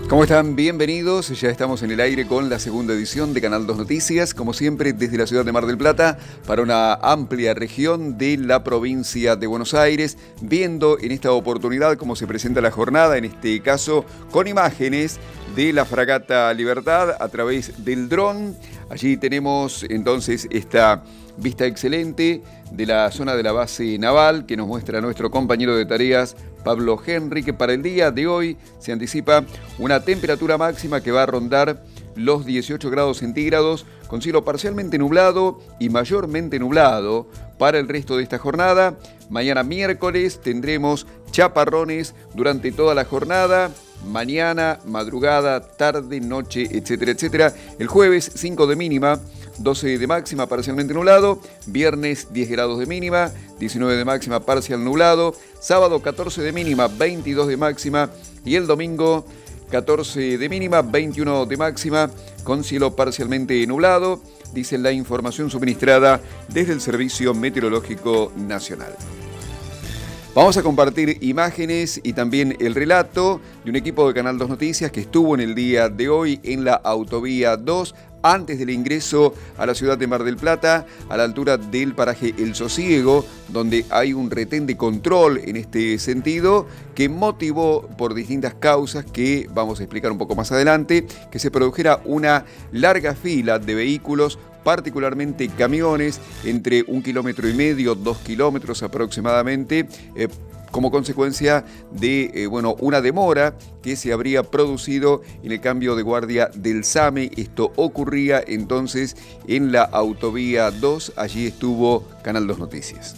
¿Cómo están? Bienvenidos. Ya estamos en el aire con la segunda edición de Canal 2 Noticias, como siempre desde la ciudad de Mar del Plata, para una amplia región de la provincia de Buenos Aires, viendo en esta oportunidad cómo se presenta la jornada, en este caso con imágenes de la fragata Libertad a través del dron. Allí tenemos entonces esta vista excelente de la zona de la base naval que nos muestra nuestro compañero de tareas Pablo Henry, que para el día de hoy se anticipa una temperatura máxima que va a rondar los 18 grados centígrados, con cielo parcialmente nublado y mayormente nublado para el resto de esta jornada. Mañana miércoles tendremos chaparrones durante toda la jornada, mañana, madrugada, tarde, noche, etcétera, etcétera. El jueves 5 de mínima, 12 de máxima, parcialmente nublado. Viernes 10 grados de mínima, 19 de máxima, parcial nublado. Sábado 14 de mínima, 22 de máxima. Y el domingo 14 de mínima, 21 de máxima, con cielo parcialmente nublado, dice la información suministrada desde el Servicio Meteorológico Nacional. Vamos a compartir imágenes y también el relato de un equipo de Canal 2 Noticias que estuvo en el día de hoy en la Autovía 2, antes del ingreso a la ciudad de Mar del Plata, a la altura del paraje El Sosiego, donde hay un retén de control en este sentido, que motivó por distintas causas que vamos a explicar un poco más adelante, que se produjera una larga fila de vehículos, particularmente camiones, entre 1,5 kilómetros, 2 kilómetros aproximadamente, como consecuencia de una demora que se habría producido en el cambio de guardia del SAME. Esto ocurría entonces en la Autovía 2, allí estuvo Canal 2 Noticias.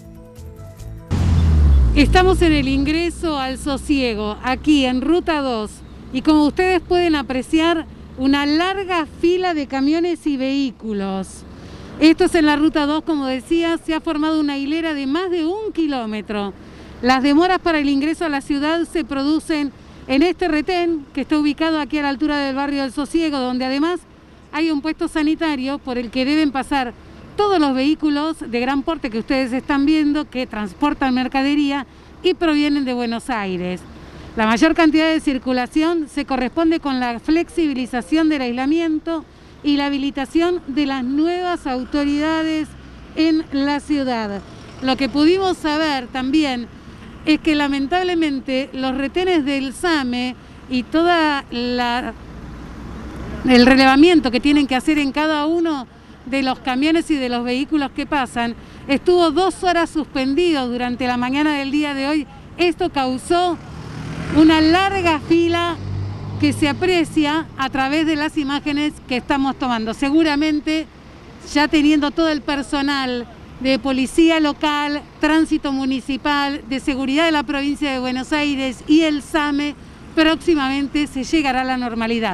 Estamos en el ingreso al Sosiego, aquí en Ruta 2, y como ustedes pueden apreciar, una larga fila de camiones y vehículos. Esto es en la Ruta 2, como decía, se ha formado una hilera de más de 1 kilómetro. Las demoras para el ingreso a la ciudad se producen en este retén que está ubicado aquí a la altura del barrio del Sosiego, donde además hay un puesto sanitario por el que deben pasar todos los vehículos de gran porte que ustedes están viendo, que transportan mercadería y provienen de Buenos Aires. La mayor cantidad de circulación se corresponde con la flexibilización del aislamiento y la habilitación de las nuevas autoridades en la ciudad. Lo que pudimos saber también es que lamentablemente los retenes del SAME y todo el relevamiento que tienen que hacer en cada uno de los camiones y de los vehículos que pasan estuvo 2 horas suspendido durante la mañana del día de hoy. Esto causó una larga fila que se aprecia a través de las imágenes que estamos tomando. Seguramente ya teniendo todo el personal de policía local, tránsito municipal, de seguridad de la provincia de Buenos Aires y el SAME, próximamente se llegará a la normalidad.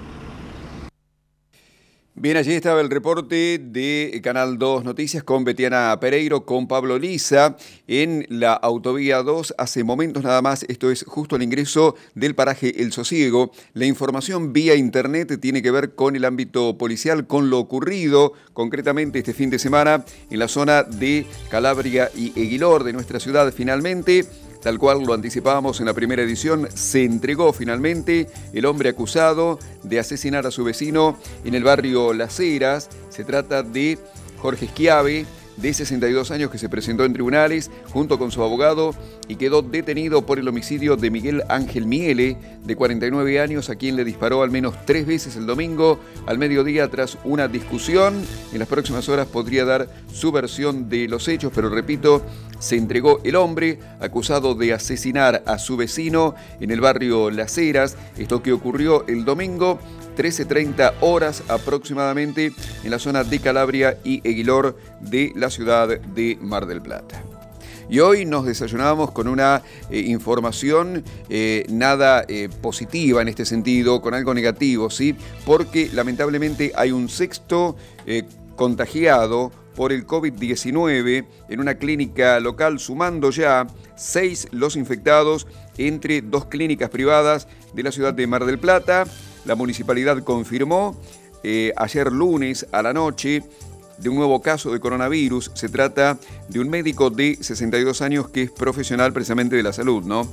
Bien, allí estaba el reporte de Canal 2 Noticias con Betiana Pereiro, con Pablo Lisa, en la Autovía 2, hace momentos nada más. Esto es justo al ingreso del paraje El Sosiego. La información vía internet tiene que ver con el ámbito policial, con lo ocurrido concretamente este fin de semana en la zona de Calabria y Eguilor de nuestra ciudad. Finalmente, tal cual lo anticipábamos en la primera edición, se entregó finalmente el hombre acusado de asesinar a su vecino en el barrio Las Heras. Se trata de Jorge Schiave, de 62 años, que se presentó en tribunales junto con su abogado y quedó detenido por el homicidio de Miguel Ángel Miele, de 49 años, a quien le disparó al menos 3 veces el domingo al mediodía tras una discusión. En las próximas horas podría dar su versión de los hechos, pero repito, se entregó el hombre acusado de asesinar a su vecino en el barrio Las Heras. Esto que ocurrió el domingo, 13:30 horas aproximadamente, en la zona de Calabria y Eguilor de la ciudad de Mar del Plata. Y hoy nos desayunábamos con una información nada positiva en este sentido, con algo negativo, ¿sí? Porque lamentablemente hay un 6º contagiado por el COVID-19 en una clínica local, sumando ya 6 los infectados entre 2 clínicas privadas de la ciudad de Mar del Plata. La municipalidad confirmó ayer lunes a la noche de un nuevo caso de coronavirus. Se trata de un médico de 62 años que es profesional precisamente de la salud, ¿no?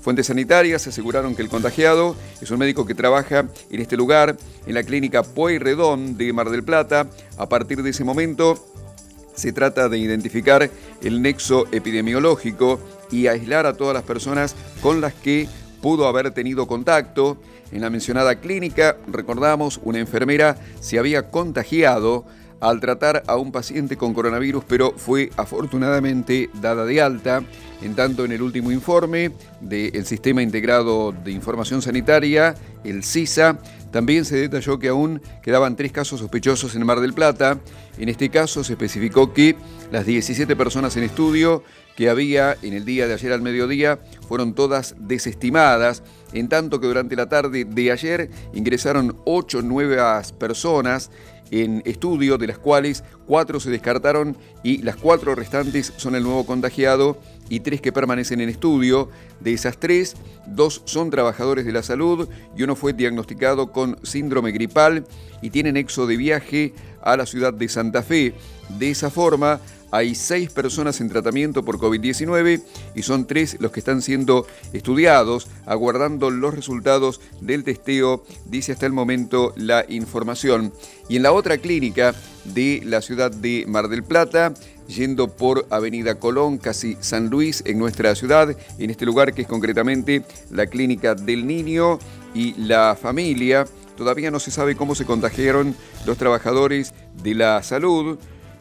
Fuentes sanitarias aseguraron que el contagiado es un médico que trabaja en este lugar, en la clínica Pueyrredón de Mar del Plata. A partir de ese momento se trata de identificar el nexo epidemiológico y aislar a todas las personas con las que pudo haber tenido contacto. En la mencionada clínica, recordamos, una enfermera se había contagiado al tratar a un paciente con coronavirus, pero fue afortunadamente dada de alta. En tanto, en el último informe del Sistema Integrado de Información Sanitaria, el SISA, también se detalló que aún quedaban 3 casos sospechosos en Mar del Plata. En este caso se especificó que las 17 personas en estudio que había en el día de ayer al mediodía fueron todas desestimadas, en tanto que durante la tarde de ayer ingresaron 8 nuevas personas en estudio, de las cuales 4 se descartaron y las 4 restantes son el nuevo contagiado y 3 que permanecen en estudio. De esas 3, 2 son trabajadores de la salud y uno fue diagnosticado con síndrome gripal y tiene nexo de viaje a la ciudad de Santa Fe. De esa forma, hay 6 personas en tratamiento por COVID-19 y son 3 los que están siendo estudiados, aguardando los resultados del testeo, dice hasta el momento la información. Y en la otra clínica de la ciudad de Mar del Plata, yendo por Avenida Colón, casi San Luis, en nuestra ciudad, en este lugar que es concretamente la Clínica del Niño y la Familia, todavía no se sabe cómo se contagiaron los trabajadores de la salud.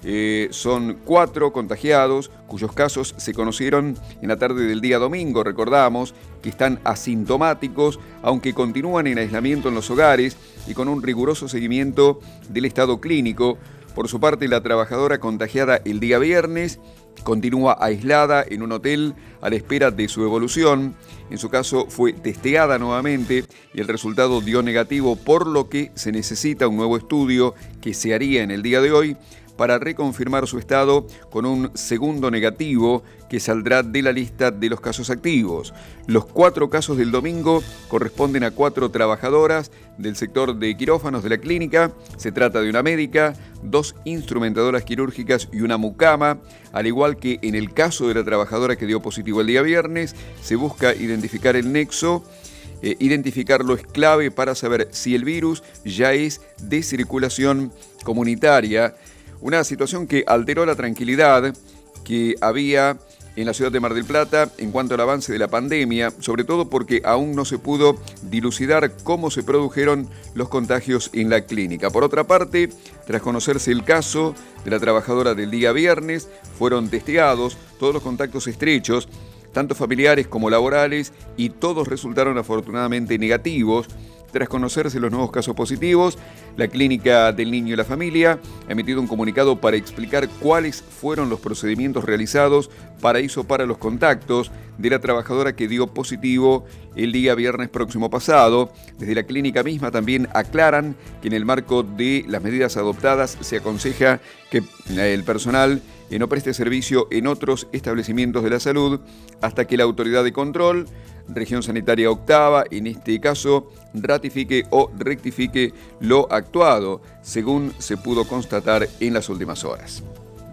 Son 4 contagiados cuyos casos se conocieron en la tarde del día domingo. Recordamos que están asintomáticos, aunque continúan en aislamiento en los hogares y con un riguroso seguimiento del estado clínico. Por su parte, la trabajadora contagiada el día viernes continúa aislada en un hotel a la espera de su evolución. En su caso fue testeada nuevamente y el resultado dio negativo, por lo que se necesita un nuevo estudio que se haría en el día de hoy para reconfirmar su estado con un segundo negativo que saldrá de la lista de los casos activos. Los 4 casos del domingo corresponden a 4 trabajadoras del sector de quirófanos de la clínica. Se trata de una médica, 2 instrumentadoras quirúrgicas y una mucama. Al igual que en el caso de la trabajadora que dio positivo el día viernes, se busca identificar el nexo. Identificarlo es clave para saber si el virus ya es de circulación comunitaria. Una situación que alteró la tranquilidad que había en la ciudad de Mar del Plata en cuanto al avance de la pandemia, sobre todo porque aún no se pudo dilucidar cómo se produjeron los contagios en la clínica. Por otra parte, tras conocerse el caso de la trabajadora del día viernes, fueron testeados todos los contactos estrechos, tanto familiares como laborales, y todos resultaron afortunadamente negativos. Tras conocerse los nuevos casos positivos, la Clínica del Niño y la Familia ha emitido un comunicado para explicar cuáles fueron los procedimientos realizados para hisopar los contactos de la trabajadora que dio positivo el día viernes próximo pasado. Desde la clínica misma también aclaran que en el marco de las medidas adoptadas se aconseja que el personal no preste servicio en otros establecimientos de la salud hasta que la autoridad de control, Región Sanitaria Octava, en este caso, ratifique o rectifique lo actuado, según se pudo constatar en las últimas horas.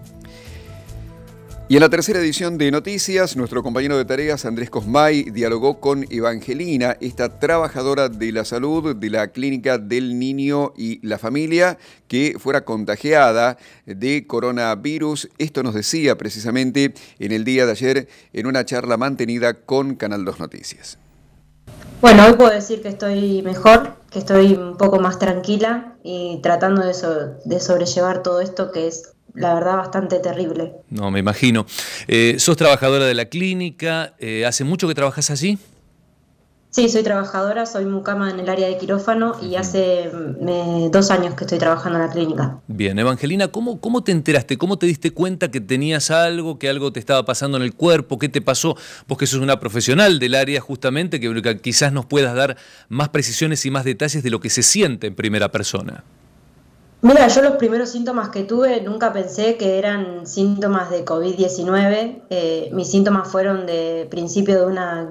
Y en la tercera edición de Noticias, nuestro compañero de tareas, Andrés Cosmay, dialogó con Evangelina, esta trabajadora de la salud de la Clínica del Niño y la Familia, que fuera contagiada de coronavirus. Esto nos decía precisamente en el día de ayer en una charla mantenida con Canal 2 Noticias. Bueno, hoy puedo decir que estoy mejor, que estoy un poco más tranquila y tratando de sobrellevar todo esto que es, la verdad, bastante terrible. No, me imagino. ¿Sos trabajadora de la clínica? ¿Hace mucho que trabajas allí? Sí, soy trabajadora, soy mucama en el área de quirófano y hace 2 años que estoy trabajando en la clínica. Bien, Evangelina, ¿cómo te enteraste? ¿Cómo te diste cuenta que tenías algo, que algo te estaba pasando en el cuerpo? ¿Qué te pasó? Vos que sos una profesional del área justamente, que quizás nos puedas dar más precisiones y más detalles de lo que se siente en primera persona. Mira, yo los primeros síntomas que tuve nunca pensé que eran síntomas de COVID-19. Mis síntomas fueron de principio de una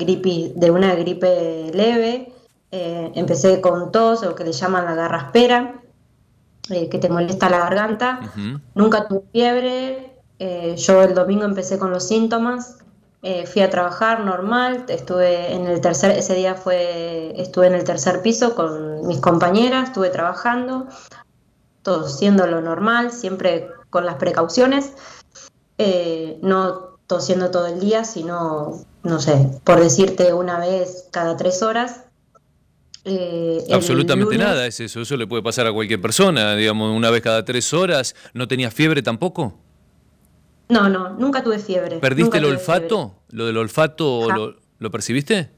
gripe leve. Empecé con tos, o que le llaman la garraspera, que te molesta la garganta. Nunca tuve fiebre. Yo el domingo empecé con los síntomas. fui a trabajar normal, estuve en el tercer, ese día estuve en el tercer piso con mis compañeras, estuve trabajando, todo siendo lo normal, siempre con las precauciones, no tosiendo todo el día, sino, no sé, por decirte una vez cada 3 horas. Absolutamente nada es eso le puede pasar a cualquier persona, digamos, una vez cada 3 horas. ¿No tenías fiebre tampoco? No, nunca tuve fiebre. ¿Perdiste el tuve olfato? fiebre. ¿Lo del olfato lo percibiste?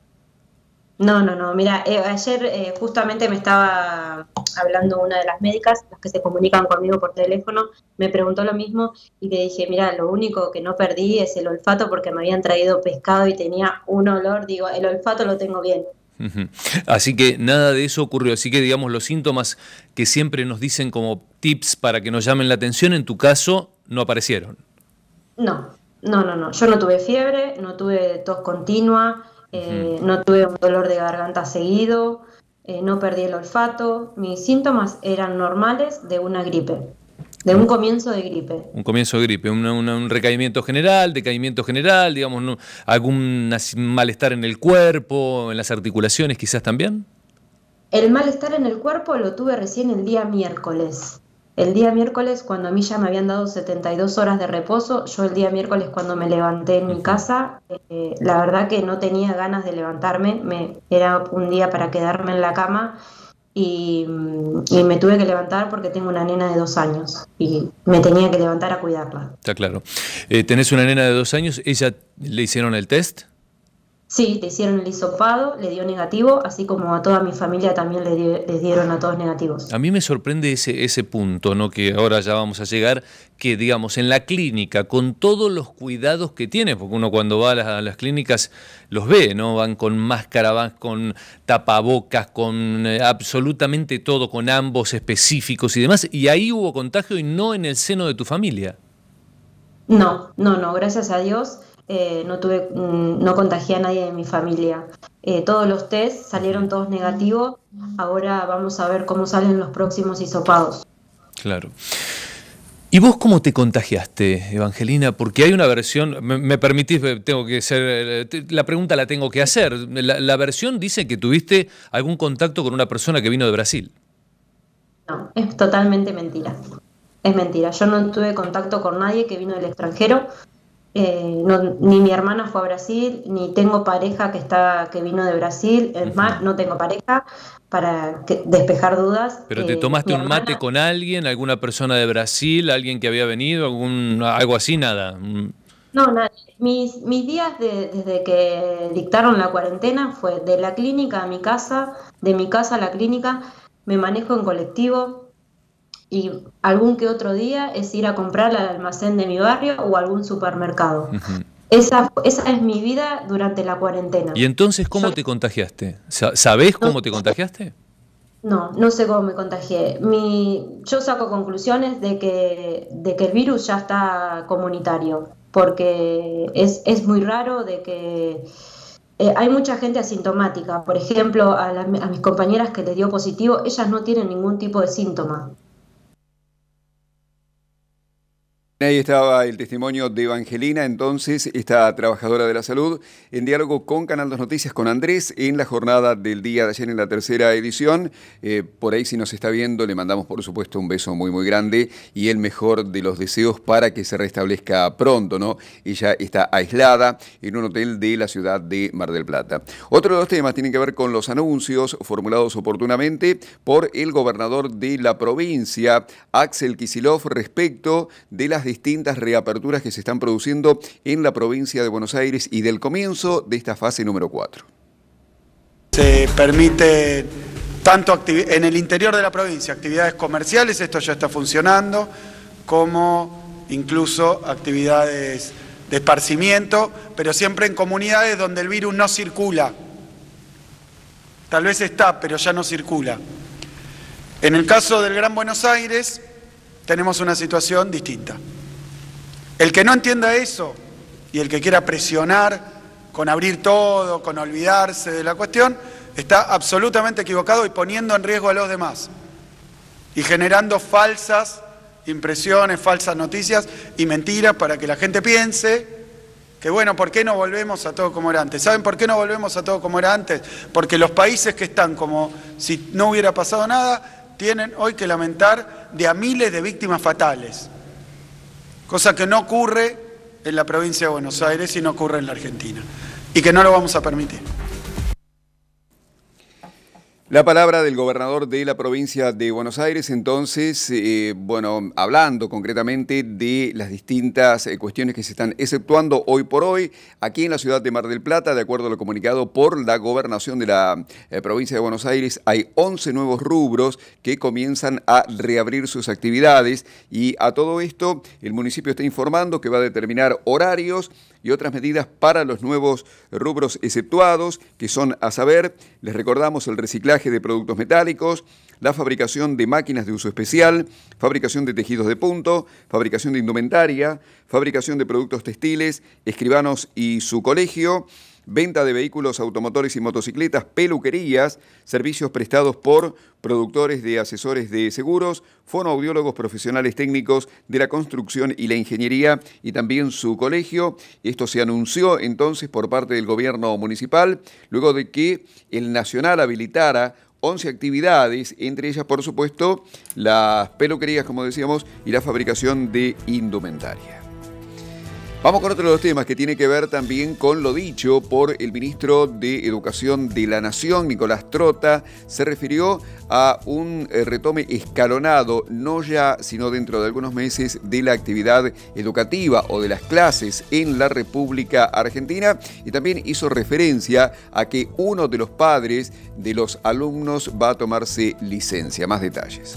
No, mira, ayer justamente me estaba hablando una de las médicas, las que se comunican conmigo por teléfono, me preguntó lo mismo y le dije, mira, lo único que no perdí es el olfato porque me habían traído pescado y tenía un olor, digo, el olfato lo tengo bien. Así que nada de eso ocurrió, así que digamos los síntomas que siempre nos dicen como tips para que nos llamen la atención, en tu caso no aparecieron. No, yo no tuve fiebre, no tuve tos continua, no tuve un dolor de garganta seguido, no perdí el olfato, mis síntomas eran normales de una gripe, de un comienzo de gripe. Un comienzo de gripe, un recaimiento general, decaimiento general, digamos, ¿no? ¿Algún malestar en el cuerpo, en las articulaciones quizás también? El malestar en el cuerpo lo tuve recién el día miércoles. El día miércoles, cuando a mí ya me habían dado 72 horas de reposo, yo el día miércoles cuando me levanté en mi casa, la verdad que no tenía ganas de levantarme, era un día para quedarme en la cama y me tuve que levantar porque tengo una nena de 2 años y me tenía que levantar a cuidarla. Está claro. ¿Tenés una nena de 2 años? ¿Ella le hicieron el test? Sí, le hicieron el hisopado, le dio negativo, así como a toda mi familia también les dieron a todos negativos. A mí me sorprende ese punto, ¿no? Que ahora ya vamos a llegar, que digamos en la clínica, con todos los cuidados que tiene, porque uno cuando va a las clínicas los ve, ¿no? Van con máscara, van con tapabocas, con absolutamente todo, con ambos específicos y demás, y ahí hubo contagio y no en el seno de tu familia. No, gracias a Dios. No contagié a nadie de mi familia. Todos los test salieron todos negativos. Ahora vamos a ver cómo salen los próximos hisopados. Claro. ¿Y vos cómo te contagiaste, Evangelina? Porque hay una versión, me permitís, tengo que ser, la pregunta la tengo que hacer. La versión dice que tuviste algún contacto con una persona que vino de Brasil. No, es totalmente mentira. Es mentira. Yo no tuve contacto con nadie que vino del extranjero. Ni mi hermana fue a Brasil, ni tengo pareja que vino de Brasil, es más, no tengo pareja para despejar dudas. ¿Pero te tomaste un mate con alguien, alguna persona de Brasil, alguien que había venido, algo así, nada? No, nada. Mis días desde que dictaron la cuarentena fue de la clínica a mi casa, de mi casa a la clínica, me manejo en colectivo. Y algún que otro día es ir a comprar al almacén de mi barrio o algún supermercado. Esa es mi vida durante la cuarentena. ¿Y entonces cómo te contagiaste? ¿Sabés cómo te contagiaste? No sé cómo me contagié. Yo saco conclusiones de que el virus ya está comunitario, porque es muy raro de que hay mucha gente asintomática. Por ejemplo, a mis compañeras que les dio positivo, ellas no tienen ningún tipo de síntoma. Ahí estaba el testimonio de Evangelina, entonces, esta trabajadora de la salud, en diálogo con Canal 2 Noticias, con Andrés, en la jornada del día de ayer en la tercera edición. Por ahí, si nos está viendo, le mandamos, por supuesto, un beso muy, muy grande y el mejor de los deseos para que se restablezca pronto, ¿no? Ella está aislada en un hotel de la ciudad de Mar del Plata. Otro de los temas tiene que ver con los anuncios formulados oportunamente por el gobernador de la provincia, Axel Kicillof, respecto de las distintas reaperturas que se están produciendo en la provincia de Buenos Aires y del comienzo de esta fase número 4. Se permite tanto en el interior de la provincia actividades comerciales, esto ya está funcionando, como incluso actividades de esparcimiento, pero siempre en comunidades donde el virus no circula. Tal vez está, pero ya no circula. En el caso del Gran Buenos Aires tenemos una situación distinta. El que no entienda eso y el que quiera presionar con abrir todo, con olvidarse de la cuestión, está absolutamente equivocado y poniendo en riesgo a los demás y generando falsas impresiones, falsas noticias y mentiras para que la gente piense que bueno, ¿por qué no volvemos a todo como era antes? ¿Saben por qué no volvemos a todo como era antes? Porque los países que están como si no hubiera pasado nada, tienen hoy que lamentar de a miles de víctimas fatales. Cosa que no ocurre en la provincia de Buenos Aires y no ocurre en la Argentina. Y que no lo vamos a permitir. La palabra del gobernador de la provincia de Buenos Aires, entonces, hablando concretamente de las distintas cuestiones que se están exceptuando hoy por hoy aquí en la ciudad de Mar del Plata, de acuerdo a lo comunicado por la gobernación de la provincia de Buenos Aires, hay 11 nuevos rubros que comienzan a reabrir sus actividades y a todo esto el municipio está informando que va a determinar horarios y otras medidas para los nuevos rubros exceptuados, que son a saber, les recordamos, el reciclaje de productos metálicos, la fabricación de máquinas de uso especial, fabricación de tejidos de punto, fabricación de indumentaria, fabricación de productos textiles, escribanos y su colegio, venta de vehículos automotores y motocicletas, peluquerías, servicios prestados por productores de asesores de seguros, fonoaudiólogos profesionales técnicos de la construcción y la ingeniería y también su colegio. Esto se anunció entonces por parte del gobierno municipal, luego de que el Nacional habilitara 11 actividades, entre ellas, por supuesto, las peluquerías, como decíamos, y la fabricación de indumentaria. Vamos con otro de los temas que tiene que ver también con lo dicho por el ministro de Educación de la Nación, Nicolás Trota. Se refirió a un retome escalonado, no ya, sino dentro de algunos meses, de la actividad educativa o de las clases en la República Argentina. Y también hizo referencia a que uno de los padres de los alumnos va a tomarse licencia. Más detalles.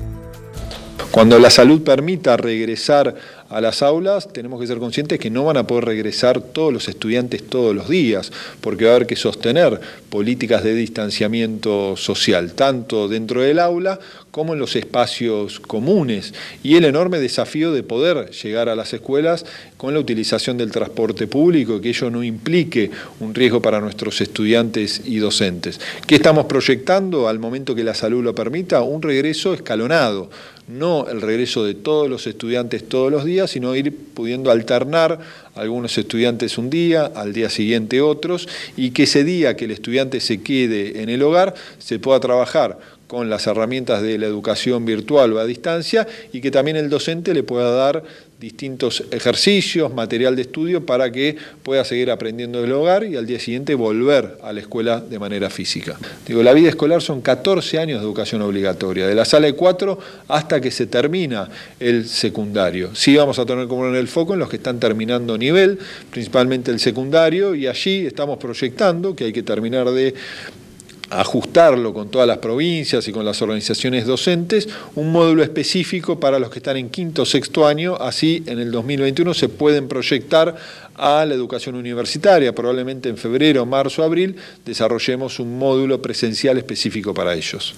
Cuando la salud permita regresar a las aulas, tenemos que ser conscientes que no van a poder regresar todos los estudiantes todos los días, porque va a haber que sostener políticas de distanciamiento social, tanto dentro del aula como en los espacios comunes, y el enorme desafío de poder llegar a las escuelas con la utilización del transporte público, que ello no implique un riesgo para nuestros estudiantes y docentes. ¿Qué estamos proyectando al momento que la salud lo permita? Un regreso escalonado, no el regreso de todos los estudiantes todos los días, sino ir pudiendo alternar algunos estudiantes un día, al día siguiente otros, y que ese día que el estudiante se quede en el hogar se pueda trabajar con las herramientas de la educación virtual o a distancia y que también el docente le pueda dar distintos ejercicios, material de estudio para que pueda seguir aprendiendo del hogar y al día siguiente volver a la escuela de manera física. La vida escolar son 14 años de educación obligatoria, de la sala de 4 hasta que se termina el secundario. Sí vamos a tener como en el foco en los que están terminando nivel, principalmente el secundario, y allí estamos proyectando que hay que terminar de ajustarlo con todas las provincias y con las organizaciones docentes, un módulo específico para los que están en quinto o sexto año, así en el 2021 se pueden proyectar a la educación universitaria, probablemente en febrero, marzo, abril, desarrollemos un módulo presencial específico para ellos.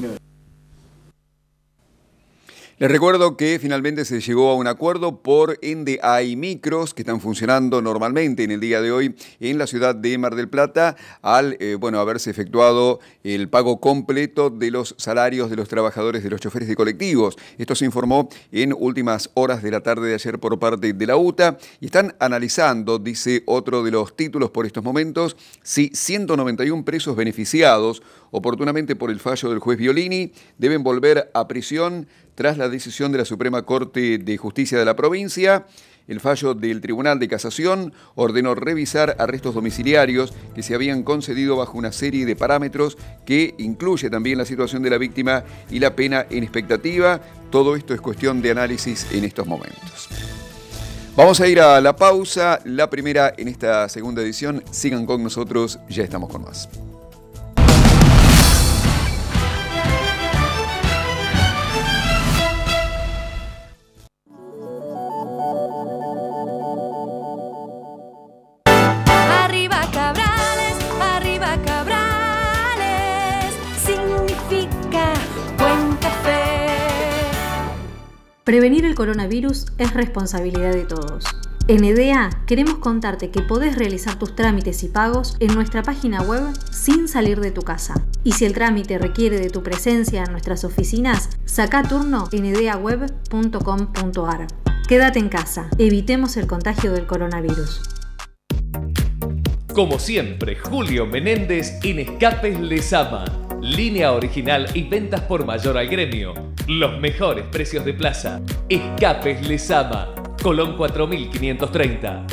Les recuerdo que finalmente se llegó a un acuerdo por ende hay micros que están funcionando normalmente en el día de hoy en la ciudad de Mar del Plata al haberse efectuado el pago completo de los salarios de los trabajadores de los choferes de colectivos. Esto se informó en últimas horas de la tarde de ayer por parte de la UTA y están analizando, dice otro de los títulos por estos momentos, si 191 presos beneficiados oportunamente por el fallo del juez Violini deben volver a prisión tras la decisión de la Suprema Corte de Justicia de la provincia. El fallo del Tribunal de Casación ordenó revisar arrestos domiciliarios que se habían concedido bajo una serie de parámetros que incluye también la situación de la víctima y la pena en expectativa. Todo esto es cuestión de análisis en estos momentos. Vamos a ir a la pausa, la primera en esta segunda edición. Sigan con nosotros, ya estamos con más. Prevenir el coronavirus es responsabilidad de todos. En EDEA queremos contarte que podés realizar tus trámites y pagos en nuestra página web sin salir de tu casa. Y si el trámite requiere de tu presencia en nuestras oficinas, saca turno en edeaweb.com.ar. Quédate en casa, evitemos el contagio del coronavirus. Como siempre, Julio Menéndez en Escapes Lezama. Línea original y ventas por mayor al gremio. Los mejores precios de plaza. Escapes Lezama. Colón 4530.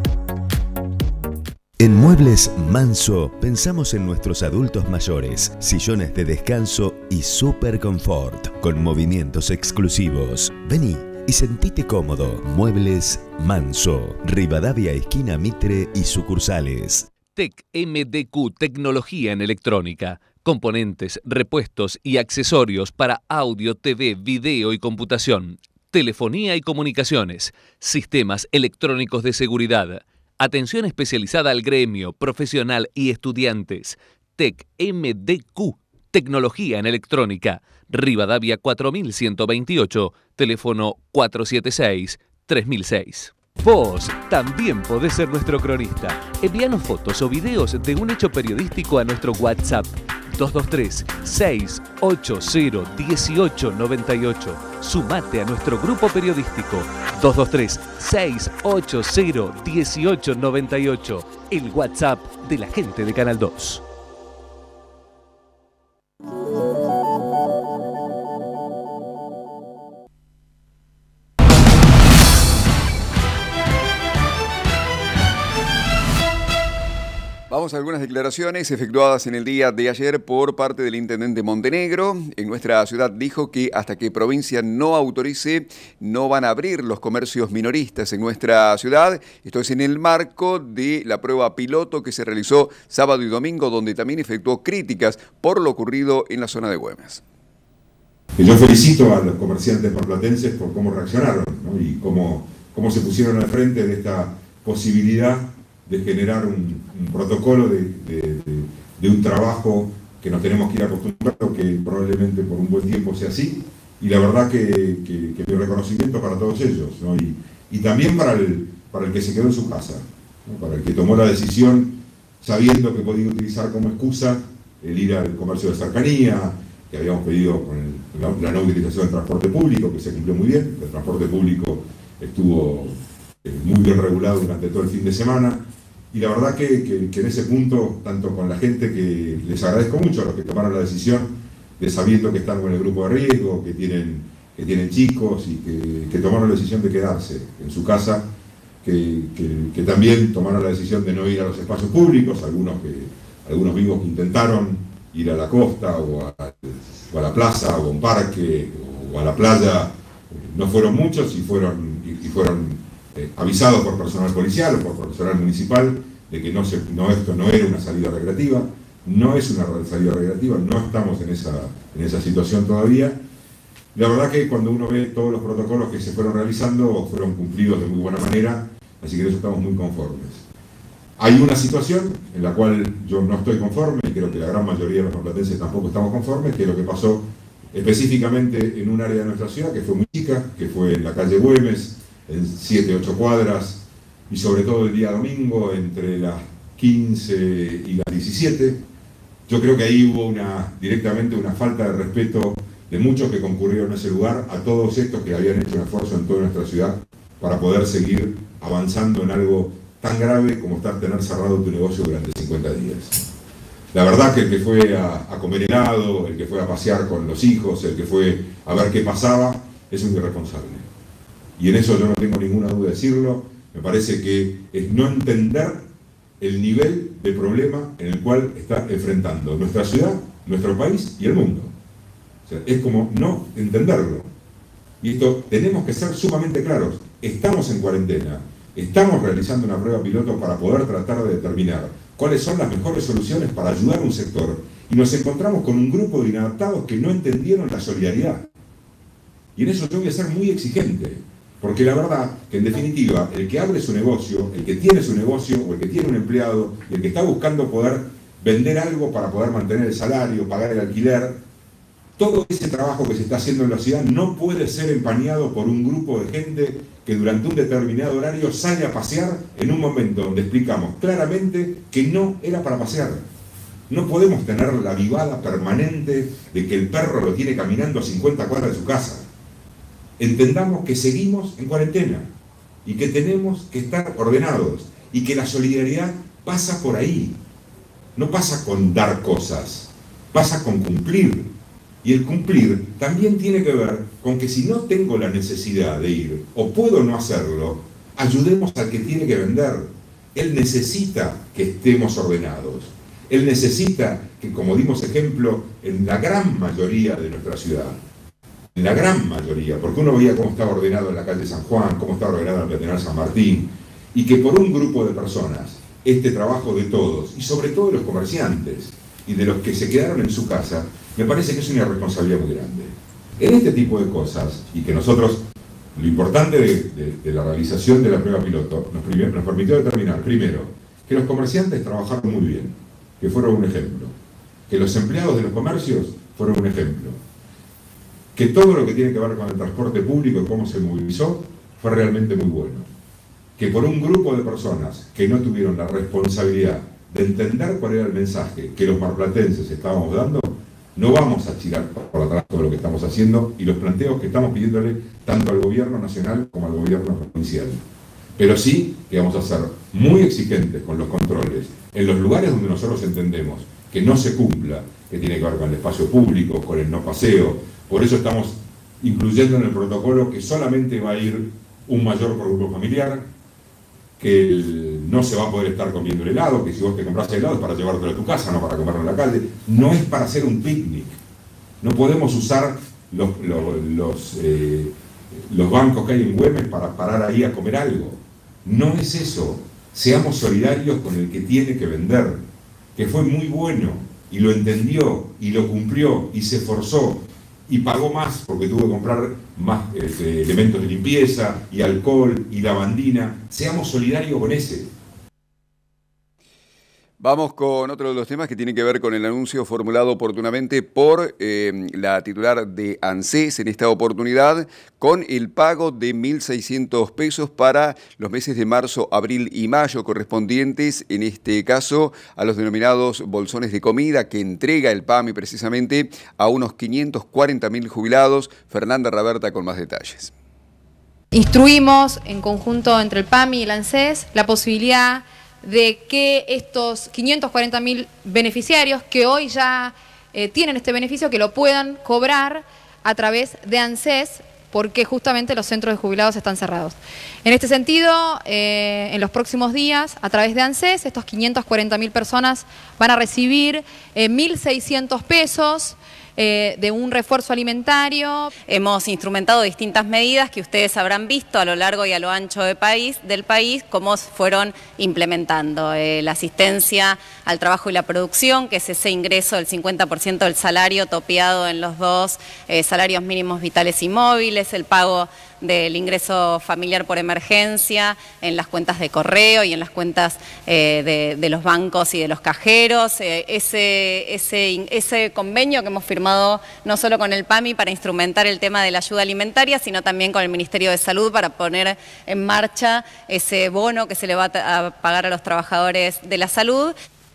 En Muebles Manso pensamos en nuestros adultos mayores, sillones de descanso y super confort, con movimientos exclusivos. Vení y sentite cómodo. Muebles Manso, Rivadavia, esquina Mitre y sucursales. Tec MDQ, tecnología en electrónica. Componentes, repuestos y accesorios para audio, TV, video y computación. Telefonía y comunicaciones. Sistemas electrónicos de seguridad. Atención especializada al gremio, profesional y estudiantes. Tec MDQ, tecnología en electrónica. Rivadavia 4128, teléfono 476-3006. Vos también podés ser nuestro cronista. Envíanos fotos o videos de un hecho periodístico a nuestro WhatsApp 223-680-1898. Sumate a nuestro grupo periodístico 223-680-1898. El WhatsApp de la gente de Canal 2. Vamos a algunas declaraciones efectuadas en el día de ayer por parte del intendente Montenegro. En nuestra ciudad dijo que hasta que provincia no autorice, no van a abrir los comercios minoristas en nuestra ciudad. Esto es en el marco de la prueba piloto que se realizó sábado y domingo, donde también efectuó críticas por lo ocurrido en la zona de Güemes. Yo felicito a los comerciantes marplatenses por cómo reaccionaron, ¿no? Y cómo se pusieron al frente de esta posibilidad de generar un protocolo de un trabajo que nos tenemos que ir acostumbrando, que probablemente por un buen tiempo sea así, y la verdad que mi reconocimiento para todos ellos, ¿no? Y también para el que se quedó en su casa, ¿no? Para el que tomó la decisión sabiendo que podía utilizar como excusa el ir al comercio de cercanía, que habíamos pedido con la no utilización del transporte público, que se cumplió muy bien. El transporte público estuvo muy bien regulado durante todo el fin de semana. Y la verdad que en ese punto, tanto con la gente, que les agradezco mucho a los que tomaron la decisión, de sabiendo que están con el grupo de riesgo, que tienen chicos y que tomaron la decisión de quedarse en su casa, que también tomaron la decisión de no ir a los espacios públicos, algunos vivos que intentaron ir a la costa o a la plaza o a un parque o a la playa. No fueron muchos y fueron avisados por personal policial o por personal municipal de que esto no era una salida recreativa, no es una salida recreativa, no estamos en esa situación todavía. La verdad que cuando uno ve todos los protocolos que se fueron realizando, fueron cumplidos de muy buena manera, así que de eso estamos muy conformes. Hay una situación en la cual yo no estoy conforme, y creo que la gran mayoría de los marplatenses tampoco estamos conformes, que es lo que pasó específicamente en un área de nuestra ciudad que fue muy chica, que fue en la calle Güemes, en 7-8 cuadras, y sobre todo el día domingo, entre las 15 y las 17. Yo creo que ahí hubo directamente una falta de respeto de muchos que concurrieron a ese lugar, a todos estos que habían hecho un esfuerzo en toda nuestra ciudad para poder seguir avanzando en algo tan grave como tener cerrado tu negocio durante 50 días. La verdad que el que fue a comer helado, el que fue a pasear con los hijos, el que fue a ver qué pasaba, es un irresponsable. Y en eso yo no tengo ninguna duda de decirlo. Me parece que es no entender el nivel de problema en el cual está enfrentando nuestra ciudad, nuestro país y el mundo. O sea, es como no entenderlo. Y esto tenemos que ser sumamente claros. Estamos en cuarentena, estamos realizando una prueba piloto para poder tratar de determinar cuáles son las mejores soluciones para ayudar a un sector. Y nos encontramos con un grupo de inadaptados que no entendieron la solidaridad. Y en eso yo voy a ser muy exigente. Porque la verdad que en definitiva el que abre su negocio, el que tiene su negocio o el que tiene un empleado y el que está buscando poder vender algo para poder mantener el salario, pagar el alquiler, todo ese trabajo que se está haciendo en la ciudad no puede ser empañado por un grupo de gente que durante un determinado horario sale a pasear en un momento donde explicamos claramente que no era para pasear. No podemos tener la vivada permanente de que el perro lo tiene caminando a 50 cuadras de su casa. Entendamos que seguimos en cuarentena y que tenemos que estar ordenados y que la solidaridad pasa por ahí. No pasa con dar cosas, pasa con cumplir. Y el cumplir también tiene que ver con que si no tengo la necesidad de ir o puedo no hacerlo, ayudemos al que tiene que vender. Él necesita que estemos ordenados. Él necesita que, como dimos ejemplo, en la gran mayoría de nuestra ciudad, en la gran mayoría, porque uno veía cómo estaba ordenado en la calle San Juan, cómo estaba ordenado en el Peatonal San Martín, y que por un grupo de personas, este trabajo de todos, y sobre todo de los comerciantes, y de los que se quedaron en su casa, me parece que es una responsabilidad muy grande. En este tipo de cosas, y que nosotros, lo importante de la realización de la prueba piloto, nos permitió determinar, primero, que los comerciantes trabajaron muy bien, que fueron un ejemplo, que los empleados de los comercios fueron un ejemplo, que todo lo que tiene que ver con el transporte público y cómo se movilizó fue realmente muy bueno, que por un grupo de personas que no tuvieron la responsabilidad de entender cuál era el mensaje que los marplatenses estábamos dando, no vamos a tirar por atrás todo lo que estamos haciendo y los planteos que estamos pidiéndole tanto al gobierno nacional como al gobierno provincial. Pero sí que vamos a ser muy exigentes con los controles en los lugares donde nosotros entendemos que no se cumpla, que tiene que ver con el espacio público, con el no paseo. Por eso estamos incluyendo en el protocolo que solamente va a ir un mayor por grupo familiar, que no se va a poder estar comiendo el helado, que si vos te compras helado es para llevártelo a tu casa, no para comerlo en la calle. No es para hacer un picnic. No podemos usar los bancos que hay en Güemes para parar ahí a comer algo. No es eso. Seamos solidarios con el que tiene que vender, que fue muy bueno y lo entendió y lo cumplió y se esforzó y pagó más porque tuvo que comprar más elementos de limpieza y alcohol y lavandina. Seamos solidarios con ese. Vamos con otro de los temas que tiene que ver con el anuncio formulado oportunamente por la titular de ANSES en esta oportunidad, con el pago de 1.600 pesos para los meses de marzo, abril y mayo, correspondientes en este caso a los denominados bolsones de comida que entrega el PAMI precisamente a unos 540.000 jubilados. Fernanda Raberta con más detalles. Instruimos en conjunto entre el PAMI y el ANSES la posibilidad de que estos 540.000 beneficiarios que hoy ya tienen este beneficio, que lo puedan cobrar a través de ANSES, porque justamente los centros de jubilados están cerrados. En este sentido, en los próximos días, a través de ANSES, estos 540.000 personas van a recibir 1.600 pesos de un refuerzo alimentario. Hemos instrumentado distintas medidas que ustedes habrán visto a lo largo y a lo ancho del país, cómo fueron implementando. La asistencia al trabajo y la producción, que es ese ingreso del 50% del salario topeado en los dos salarios mínimos vitales y móviles, el pago del ingreso familiar por emergencia en las cuentas de correo y en las cuentas de los bancos y de los cajeros, ese convenio que hemos firmado no solo con el PAMI para instrumentar el tema de la ayuda alimentaria, sino también con el Ministerio de Salud para poner en marcha ese bono que se le va a pagar a los trabajadores de la salud.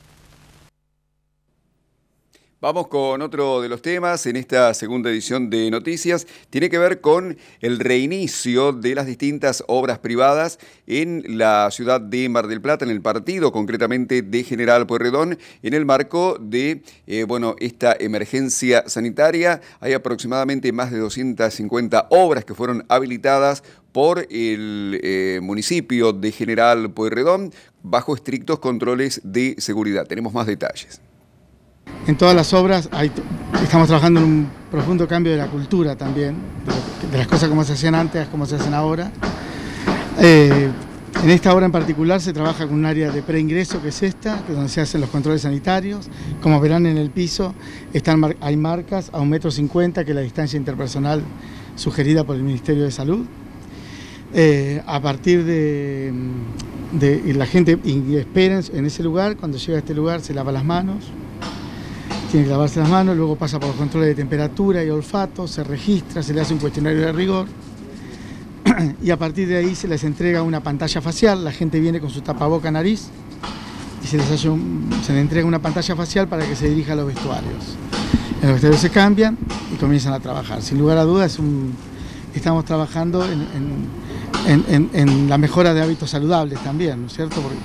Vamos con otro de los temas en esta segunda edición de Noticias. Tiene que ver con el reinicio de las distintas obras privadas en la ciudad de Mar del Plata, en el partido concretamente de General Pueyrredón, en el marco de esta emergencia sanitaria. Hay aproximadamente más de 250 obras que fueron habilitadas por el municipio de General Pueyrredón bajo estrictos controles de seguridad. Tenemos más detalles. En todas las obras estamos trabajando en un profundo cambio de la cultura también, de las cosas como se hacían antes a como se hacen ahora. En esta obra en particular se trabaja con un área de preingreso, que es esta, que es donde se hacen los controles sanitarios. Como verán en el piso hay marcas a 1,50 m, que es la distancia interpersonal sugerida por el Ministerio de Salud. A partir de la gente espera en ese lugar, cuando llega a este lugar se lava las manos. Tiene que lavarse las manos, luego pasa por los controles de temperatura y olfato, se registra, se le hace un cuestionario de rigor y a partir de ahí se les entrega una pantalla facial. La gente viene con su tapaboca nariz y se le entrega una pantalla facial para que se dirija a los vestuarios. En los vestuarios se cambian y comienzan a trabajar. Sin lugar a dudas estamos trabajando en la mejora de hábitos saludables también, ¿no es cierto? Porque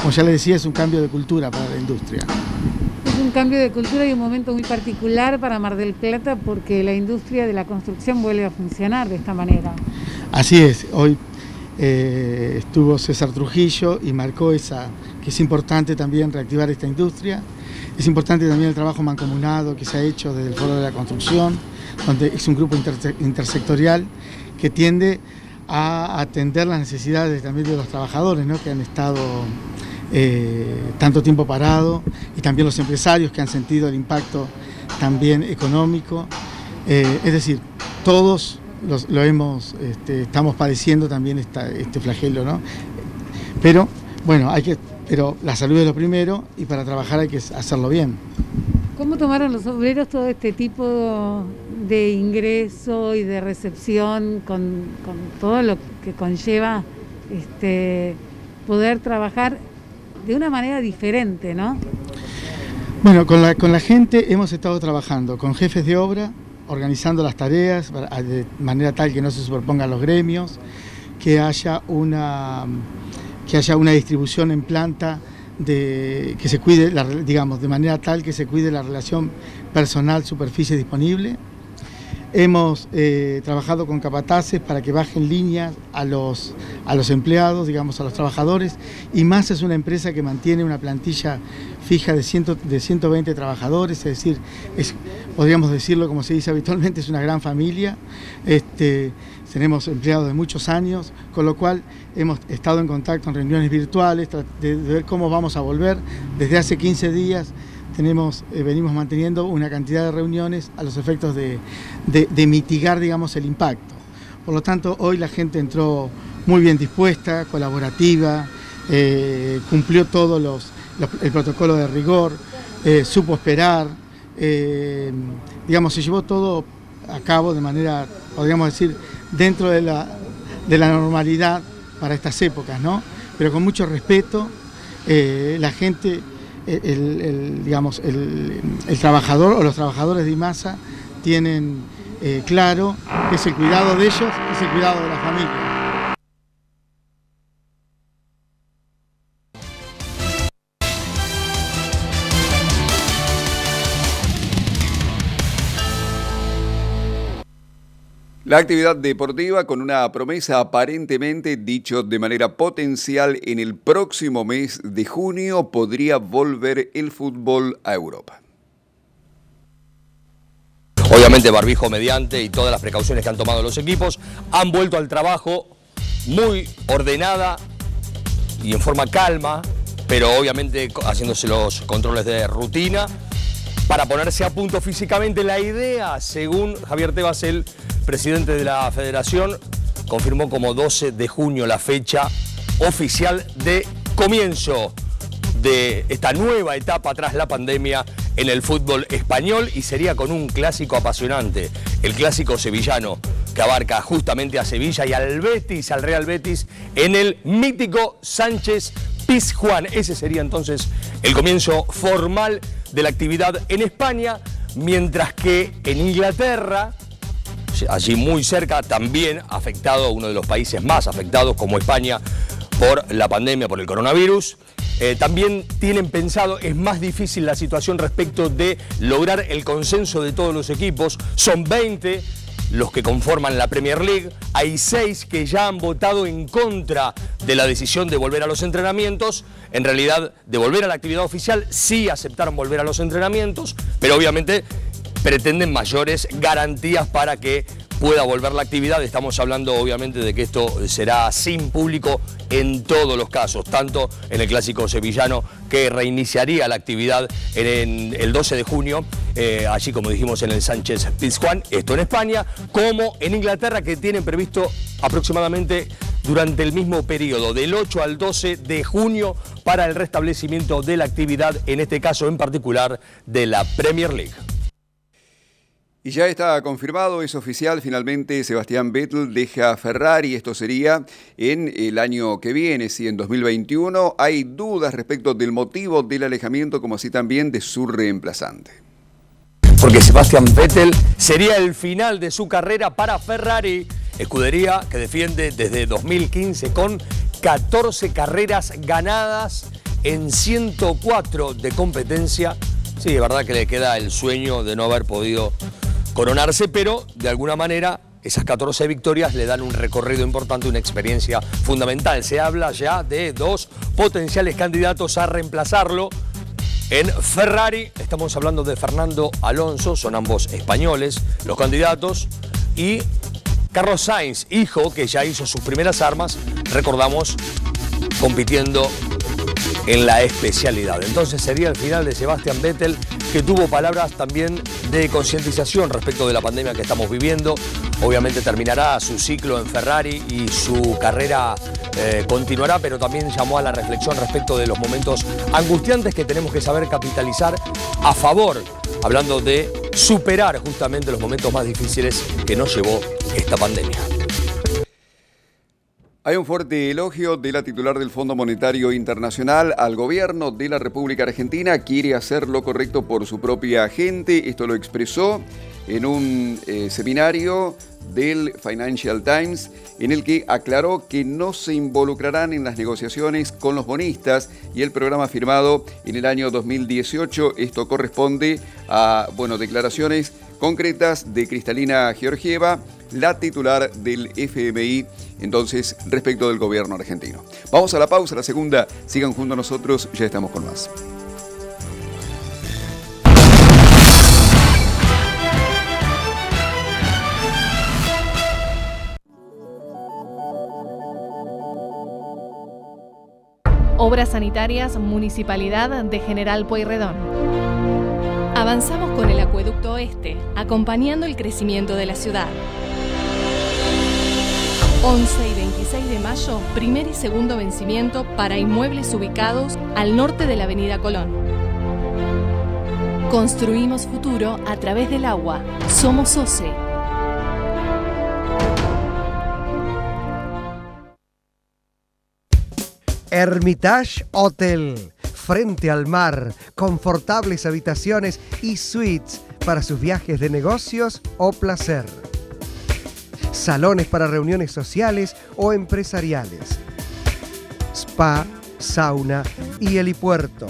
como ya les decía, es un cambio de cultura para la industria. Es un cambio de cultura y un momento muy particular para Mar del Plata porque la industria de la construcción vuelve a funcionar de esta manera. Así es, hoy estuvo César Trujillo y marcó que es importante también reactivar esta industria. Es importante también el trabajo mancomunado que se ha hecho desde el Foro de la Construcción, donde es un grupo intersectorial que tiende a atender las necesidades también de los trabajadores, ¿no?, que han estado tanto tiempo parados, y también los empresarios que han sentido el impacto también económico. Es decir, todos estamos padeciendo también este flagelo, ¿no? Pero bueno, pero la salud es lo primero y para trabajar hay que hacerlo bien. ¿Cómo tomaron los obreros todo este tipo de ingreso y de recepción con todo lo que conlleva poder trabajar de una manera diferente, ¿no? Bueno, con la gente hemos estado trabajando con jefes de obra, organizando las tareas de manera tal que no se superpongan los gremios, que haya una distribución en planta que se cuide, digamos, de manera tal que se cuide la relación personal-superficie disponible. Hemos trabajado con capataces para que bajen líneas a los empleados, digamos, a los trabajadores, y Masa es una empresa que mantiene una plantilla fija de 120 trabajadores, es decir, podríamos decirlo como se dice habitualmente, es una gran familia. Tenemos empleados de muchos años, con lo cual hemos estado en contacto en reuniones virtuales, de ver cómo vamos a volver. Desde hace 15 días venimos manteniendo una cantidad de reuniones a los efectos de mitigar, digamos, el impacto. Por lo tanto, hoy la gente entró muy bien dispuesta, colaborativa, cumplió todo el protocolo de rigor, supo esperar, digamos, se llevó todo a cabo de manera, podríamos decir, dentro de la normalidad para estas épocas, ¿no? Pero con mucho respeto. La gente, digamos, el trabajador o los trabajadores de IMASA tienen claro que es el cuidado de ellos, es el cuidado de la familia. La actividad deportiva con una promesa aparentemente, dicho de manera potencial, en el próximo mes de junio podría volver el fútbol a Europa. Obviamente barbijo mediante y todas las precauciones que han tomado los equipos, han vuelto al trabajo muy ordenada y en forma calma, pero obviamente haciéndose los controles de rutina para ponerse a punto físicamente. La idea, según Javier Tebas, el presidente de la federación, confirmó como 12 de junio la fecha oficial de comienzo de esta nueva etapa tras la pandemia en el fútbol español, y sería con un clásico apasionante, el clásico sevillano, que abarca justamente a Sevilla y al Betis, al Real Betis, en el mítico Sánchez Pizjuán. Ese sería entonces el comienzo formal de la actividad en España, mientras que en Inglaterra, allí muy cerca, también afectado, uno de los países más afectados como España por la pandemia, por el coronavirus, también tienen pensado, es más difícil la situación respecto de lograr el consenso de todos los equipos. Son 20 los que conforman la Premier League, hay 6 que ya han votado en contra de la decisión de volver a los entrenamientos. En realidad, de volver a la actividad oficial, sí aceptaron volver a los entrenamientos, pero obviamente pretenden mayores garantías para que pueda volver la actividad. Estamos hablando obviamente de que esto será sin público en todos los casos, tanto en el clásico sevillano, que reiniciaría la actividad en el 12 de junio, allí como dijimos en el Sánchez Pizjuán, esto en España, como en Inglaterra, que tienen previsto aproximadamente durante el mismo periodo, del 8 al 12 de junio, para el restablecimiento de la actividad, en este caso en particular de la Premier League. Y ya está confirmado, es oficial, finalmente Sebastián Vettel deja Ferrari. Esto sería en el año que viene, sí, en 2021. Hay dudas respecto del motivo del alejamiento, como así también de su reemplazante. Porque Sebastián Vettel sería el final de su carrera para Ferrari, escudería que defiende desde 2015 con 14 carreras ganadas en 104 de competencia. Sí, es verdad que le queda el sueño de no haber podido coronarse, pero de alguna manera esas 14 victorias le dan un recorrido importante, una experiencia fundamental. Se habla ya de 2 potenciales candidatos a reemplazarlo. En Ferrari estamos hablando de Fernando Alonso, son ambos españoles los candidatos, y Carlos Sainz, hijo, que ya hizo sus primeras armas, recordamos, compitiendo en la especialidad. Entonces sería el final de Sebastian Vettel, que tuvo palabras también de concientización respecto de la pandemia que estamos viviendo. Obviamente terminará su ciclo en Ferrari y su carrera continuará, pero también llamó a la reflexión respecto de los momentos angustiantes que tenemos que saber capitalizar a favor, hablando de superar justamente los momentos más difíciles que nos llevó esta pandemia. Hay un fuerte elogio de la titular del Fondo Monetario Internacional al gobierno de la República Argentina. Quiere hacer lo correcto por su propia gente. Esto lo expresó en un seminario del Financial Times, en el que aclaró que no se involucrarán en las negociaciones con los bonistas y el programa firmado en el año 2018. Esto corresponde a, declaraciones concretas de Cristalina Georgieva, la titular del FMI, entonces, respecto del gobierno argentino. Vamos a la pausa, la segunda. Sigan junto a nosotros, ya estamos con más. Obras Sanitarias, Municipalidad de General Pueyrredón. Avanzamos con el Acueducto Oeste, acompañando el crecimiento de la ciudad. 11 y 26 de mayo, primer y segundo vencimiento para inmuebles ubicados al norte de la Avenida Colón. Construimos futuro a través del agua. Somos OCE. Hermitage Hotel, frente al mar, confortables habitaciones y suites para sus viajes de negocios o placer. Salones para reuniones sociales o empresariales. Spa, sauna y helipuerto.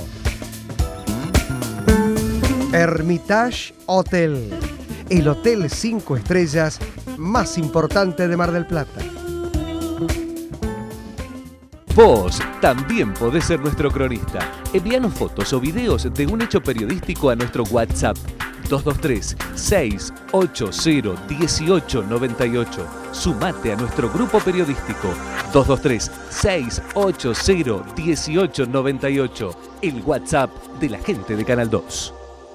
Hermitage Hotel, el hotel 5 estrellas más importante de Mar del Plata. Vos también podés ser nuestro cronista. Envíanos fotos o videos de un hecho periodístico a nuestro WhatsApp 223-680-1898. Sumate a nuestro grupo periodístico 223-680-1898. El WhatsApp de la gente de Canal 2.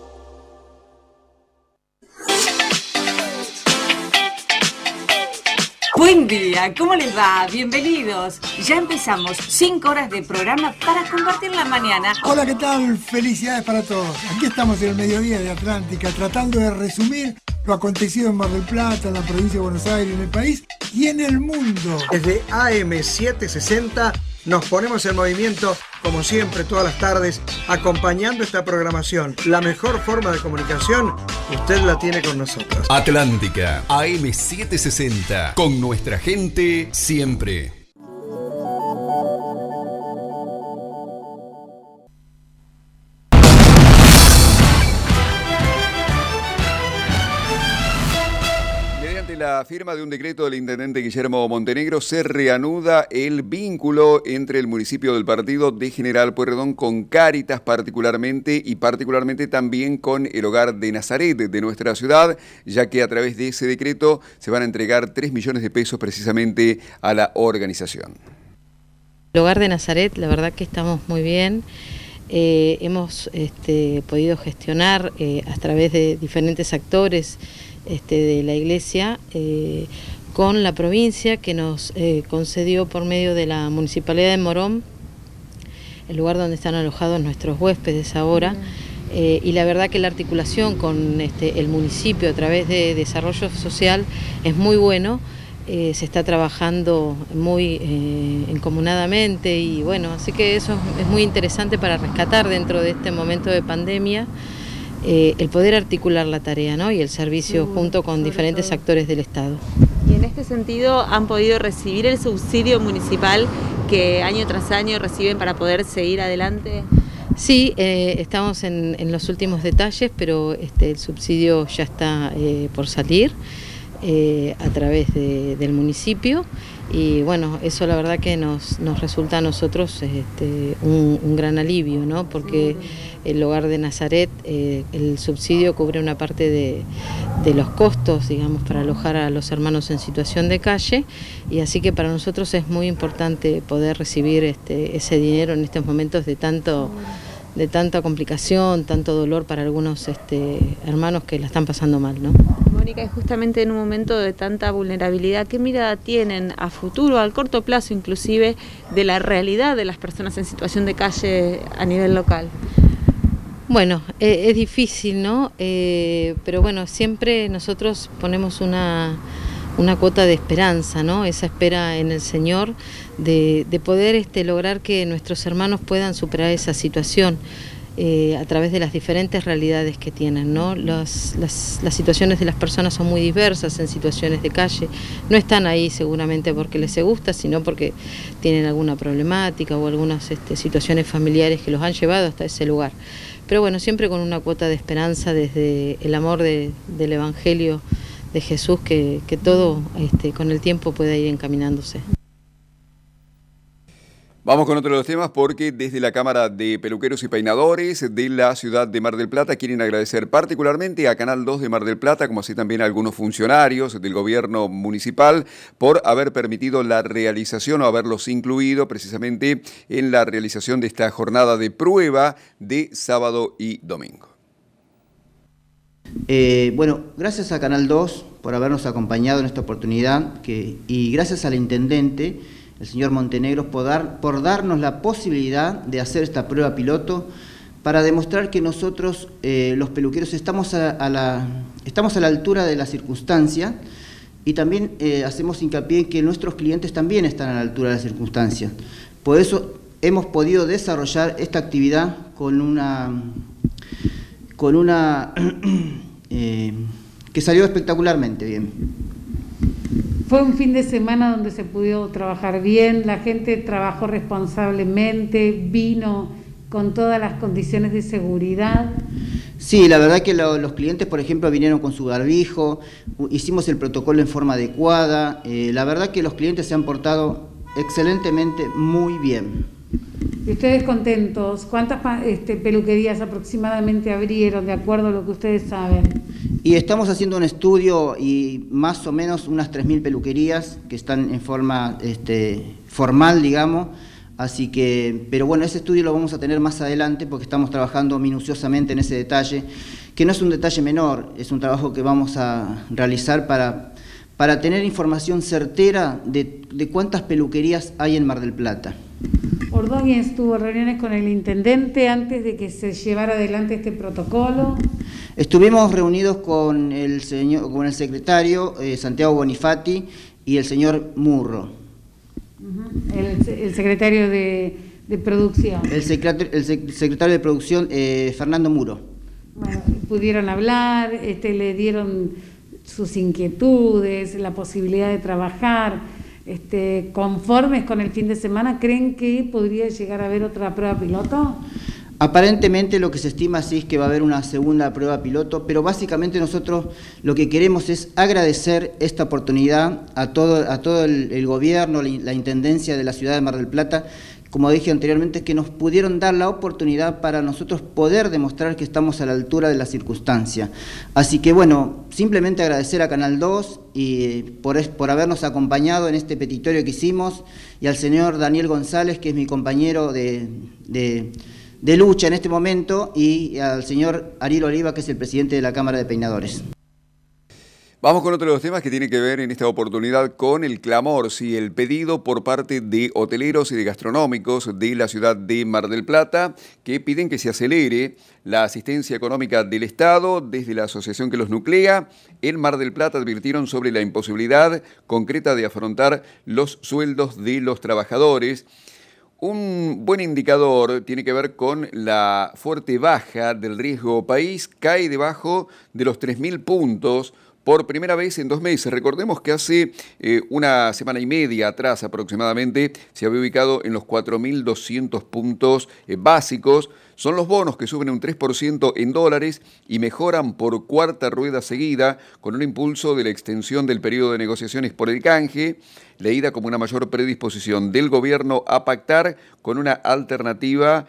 Buen día, ¿cómo les va? Bienvenidos. Ya empezamos 5 horas de programa para compartir la mañana. Hola, ¿qué tal? Felicidades para todos. Aquí estamos en el mediodía de Atlántica, tratando de resumir lo acontecido en Mar del Plata, en la provincia de Buenos Aires, en el país y en el mundo. Desde AM760 nos ponemos en movimiento, como siempre, todas las tardes, acompañando esta programación. La mejor forma de comunicación, usted la tiene con nosotros. Atlántica, AM760, con nuestra gente siempre. La firma de un decreto del intendente Guillermo Montenegro se reanuda el vínculo entre el municipio del partido de General Pueyrredón con Cáritas particularmente y particularmente también con el Hogar de Nazaret de nuestra ciudad, ya que a través de ese decreto se van a entregar 3 millones de pesos precisamente a la organización. El Hogar de Nazaret, la verdad que estamos muy bien. Hemos podido gestionar a través de diferentes actores de la iglesia con la provincia, que nos concedió por medio de la Municipalidad de Morón el lugar donde están alojados nuestros huéspedes ahora, y la verdad que la articulación con el municipio a través de desarrollo social es muy bueno. Se está trabajando muy encomunadamente y bueno, así que eso es muy interesante para rescatar dentro de este momento de pandemia. el poder articular la tarea, ¿no? Y el servicio junto con diferentes actores del Estado. Y en este sentido, ¿han podido recibir el subsidio municipal que año tras año reciben para poder seguir adelante? Sí, estamos en los últimos detalles, pero el subsidio ya está por salir a través del municipio. Y bueno, eso la verdad que nos resulta a nosotros un gran alivio, ¿no? Porque el Hogar de Nazaret, el subsidio cubre una parte de los costos, digamos, para alojar a los hermanos en situación de calle, y así que para nosotros es muy importante poder recibir ese dinero en estos momentos de tanta complicación, tanto dolor para algunos hermanos que la están pasando mal, ¿no? Mónica, y justamente en un momento de tanta vulnerabilidad, ¿qué mirada tienen a futuro, al corto plazo inclusive, de la realidad de las personas en situación de calle a nivel local? Bueno, es difícil, ¿no? Pero bueno, siempre nosotros ponemos una cuota de esperanza, ¿no? Esa espera en el Señor de poder lograr que nuestros hermanos puedan superar esa situación a través de las diferentes realidades que tienen, ¿no? Las situaciones de las personas son muy diversas en situaciones de calle, no están ahí seguramente porque les gusta, sino porque tienen alguna problemática o algunas situaciones familiares que los han llevado hasta ese lugar. Pero bueno, siempre con una cuota de esperanza desde el amor del Evangelio de Jesús, que todo con el tiempo pueda ir encaminándose. Vamos con otro de los temas porque desde la Cámara de Peluqueros y Peinadores de la ciudad de Mar del Plata quieren agradecer particularmente a Canal 2 de Mar del Plata, como así también a algunos funcionarios del gobierno municipal, por haber permitido la realización o haberlos incluido precisamente en la realización de esta jornada de prueba de sábado y domingo. Bueno, gracias a Canal 2 por habernos acompañado en esta oportunidad y gracias al intendente, el señor Montenegro, por darnos la posibilidad de hacer esta prueba piloto para demostrar que nosotros, los peluqueros, estamos a la altura de la circunstancia, y también hacemos hincapié en que nuestros clientes también están a la altura de la circunstancia. Por eso hemos podido desarrollar esta actividad que salió espectacularmente bien. Fue un fin de semana donde se pudo trabajar bien, la gente trabajó responsablemente, vino con todas las condiciones de seguridad. Sí, la verdad que los clientes, por ejemplo, vinieron con su barbijo, hicimos el protocolo en forma adecuada, la verdad que los clientes se han portado excelentemente muy bien. ¿Y ustedes contentos? ¿Cuántas peluquerías aproximadamente abrieron, de acuerdo a lo que ustedes saben? Y estamos haciendo un estudio y más o menos unas 3.000 peluquerías que están en forma formal, digamos. Así que, pero bueno, ese estudio lo vamos a tener más adelante porque estamos trabajando minuciosamente en ese detalle, que no es un detalle menor, es un trabajo que vamos a realizar para tener información certera de cuántas peluquerías hay en Mar del Plata. Ordóñez tuvo reuniones con el intendente antes de que se llevara adelante este protocolo. Estuvimos reunidos con el secretario Santiago Bonifati y el señor Murro. El secretario de producción. El secretario de producción, Fernando Muro. Bueno, pudieron hablar, le dieron sus inquietudes, la posibilidad de trabajar. ¿Conformes con el fin de semana? ¿Creen que podría llegar a haber otra prueba piloto? Aparentemente lo que se estima sí es que va a haber una segunda prueba piloto, pero básicamente nosotros lo que queremos es agradecer esta oportunidad a todo el gobierno, la intendencia de la ciudad de Mar del Plata, como dije anteriormente, que nos pudieron dar la oportunidad para nosotros poder demostrar que estamos a la altura de la circunstancia. Así que bueno, simplemente agradecer a Canal 2 y por habernos acompañado en este petitorio que hicimos, y al señor Daniel González, que es mi compañero de lucha en este momento, y al señor Ariel Oliva, que es el presidente de la Cámara de Peinadores. Vamos con otro de los temas que tiene que ver en esta oportunidad con el clamor, sí, el pedido por parte de hoteleros y de gastronómicos de la ciudad de Mar del Plata, que piden que se acelere la asistencia económica del Estado. Desde la asociación que los nuclea en Mar del Plata advirtieron sobre la imposibilidad concreta de afrontar los sueldos de los trabajadores. Un buen indicador tiene que ver con la fuerte baja del riesgo país, cae debajo de los 3.000 puntos por primera vez en 2 meses. Recordemos que hace una semana y media atrás aproximadamente se había ubicado en los 4.200 puntos básicos. Son los bonos que suben un 3% en dólares y mejoran por cuarta rueda seguida con un impulso de la extensión del periodo de negociaciones por el canje, leída como una mayor predisposición del gobierno a pactar con una alternativa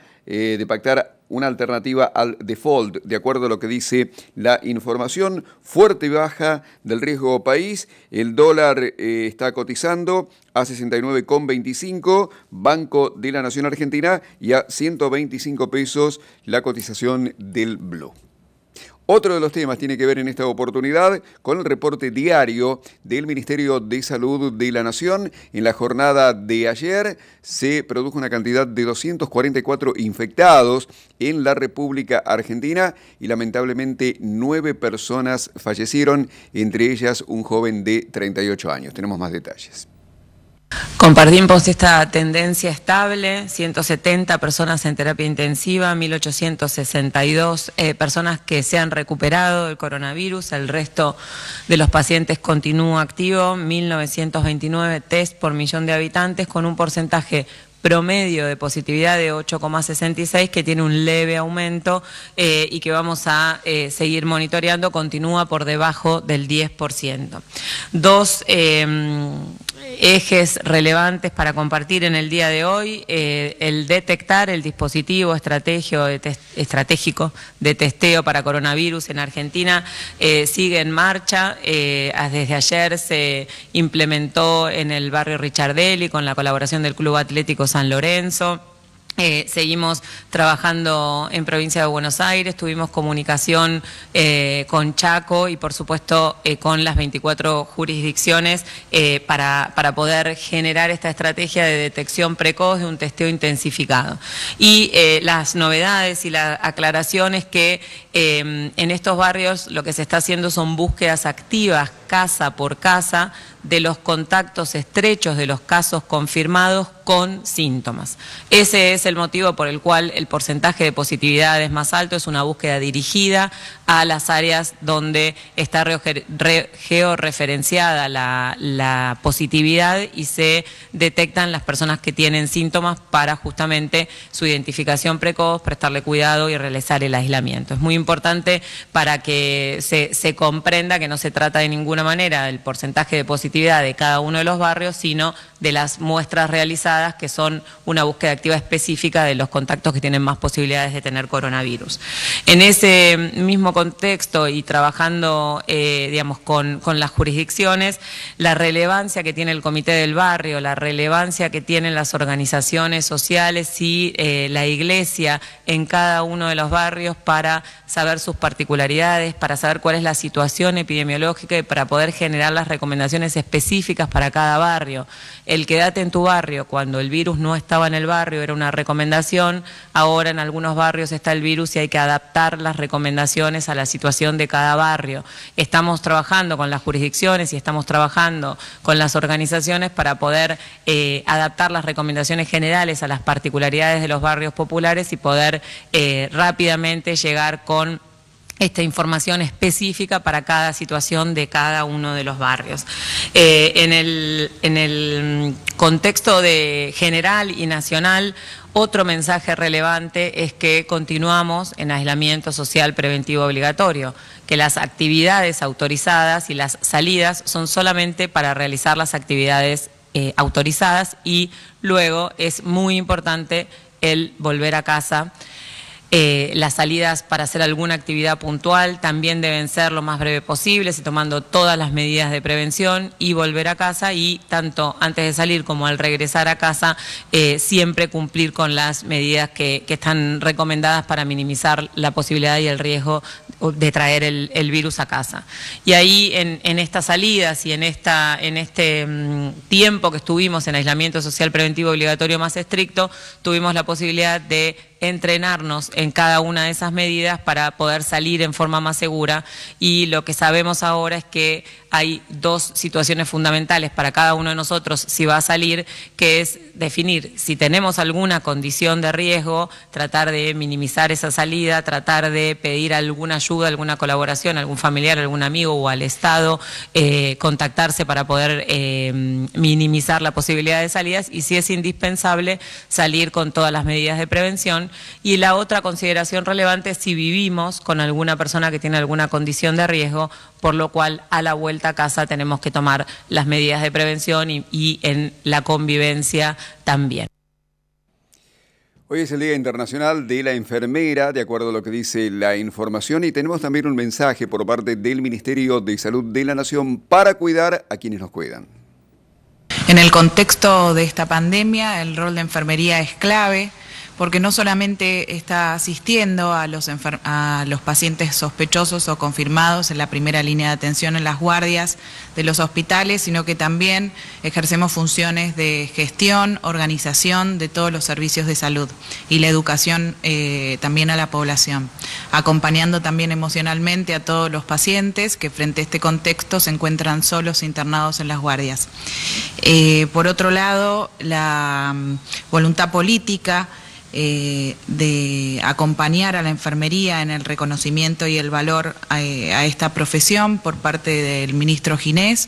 al default, de acuerdo a lo que dice la información. Fuerte baja del riesgo país, el dólar está cotizando a 69,25, Banco de la Nación Argentina, y a 125 pesos la cotización del blue. Otro de los temas tiene que ver en esta oportunidad con el reporte diario del Ministerio de Salud de la Nación. En la jornada de ayer se produjo una cantidad de 244 infectados en la República Argentina y lamentablemente 9 personas fallecieron, entre ellas un joven de 38 años. Tenemos más detalles. Compartimos esta tendencia estable, 170 personas en terapia intensiva, 1.862 personas que se han recuperado del coronavirus, el resto de los pacientes continúa activo, 1.929 test por millón de habitantes con un porcentaje promedio de positividad de 8,66, que tiene un leve aumento y que vamos a seguir monitoreando, continúa por debajo del 10%. Dos ejes relevantes para compartir en el día de hoy: el detectar el dispositivo estratégico de testeo para coronavirus en Argentina sigue en marcha. Desde ayer se implementó en el barrio Richardelli con la colaboración del Club Atlético San Lorenzo. Seguimos trabajando en provincia de Buenos Aires, tuvimos comunicación con Chaco y por supuesto con las 24 jurisdicciones para poder generar esta estrategia de detección precoz de un testeo intensificado. Y las novedades y la aclaración es que en estos barrios lo que se está haciendo son búsquedas activas casa por casa de los contactos estrechos de los casos confirmados con síntomas. Ese es el motivo por el cual el porcentaje de positividad es más alto, es una búsqueda dirigida a las áreas donde está georreferenciada la positividad y se detectan las personas que tienen síntomas para justamente su identificación precoz, prestarle cuidado y realizar el aislamiento. Es muy importante para que se comprenda que no se trata de ninguna manera del porcentaje de positividad de cada uno de los barrios, sino de las muestras realizadas, que son una búsqueda activa específica de los contactos que tienen más posibilidades de tener coronavirus. En ese mismo contexto y trabajando digamos, con las jurisdicciones, la relevancia que tiene el Comité del Barrio, la relevancia que tienen las organizaciones sociales y la Iglesia en cada uno de los barrios para saber sus particularidades, para saber cuál es la situación epidemiológica y para poder generar las recomendaciones específicas para cada barrio. El quédate en tu barrio cuando el virus no estaba en el barrio era una recomendación, ahora en algunos barrios está el virus y hay que adaptar las recomendaciones a la situación de cada barrio. Estamos trabajando con las jurisdicciones y estamos trabajando con las organizaciones para poder adaptar las recomendaciones generales a las particularidades de los barrios populares y poder rápidamente llegar con esta información específica para cada situación de cada uno de los barrios. En el contexto de general y nacional, otro mensaje relevante es que continuamos en aislamiento social preventivo obligatorio, que las actividades autorizadas y las salidas son solamente para realizar las actividades autorizadas y luego es muy importante el volver a casa. Las salidas para hacer alguna actividad puntual también deben ser lo más breve posible, tomando todas las medidas de prevención y volver a casa, y tanto antes de salir como al regresar a casa siempre cumplir con las medidas que están recomendadas para minimizar la posibilidad y el riesgo de traer el virus a casa. Y ahí en estas salidas y en este tiempo que estuvimos en aislamiento social preventivo obligatorio más estricto, tuvimos la posibilidad de entrenarnos en cada una de esas medidas para poder salir en forma más segura, y lo que sabemos ahora es que hay dos situaciones fundamentales para cada uno de nosotros si va a salir, que es definir si tenemos alguna condición de riesgo, tratar de minimizar esa salida, tratar de pedir alguna ayuda, alguna colaboración, algún familiar, algún amigo o al Estado, contactarse para poder minimizar la posibilidad de salidas, y si es indispensable salir con todas las medidas de prevención. Y la otra consideración relevante es si vivimos con alguna persona que tiene alguna condición de riesgo, por lo cual a la vuelta a casa tenemos que tomar las medidas de prevención y en la convivencia también. Hoy es el Día Internacional de la Enfermera, de acuerdo a lo que dice la información, y tenemos también un mensaje por parte del Ministerio de Salud de la Nación para cuidar a quienes nos cuidan. En el contexto de esta pandemia, el rol de enfermería es clave, porque no solamente está asistiendo a los pacientes sospechosos o confirmados en la primera línea de atención en las guardias de los hospitales, sino que también ejercemos funciones de gestión, organización de todos los servicios de salud y la educación también a la población, acompañando también emocionalmente a todos los pacientes que frente a este contexto se encuentran solos internados en las guardias. Por otro lado, la voluntad política de acompañar a la enfermería en el reconocimiento y el valor a esta profesión por parte del ministro Ginés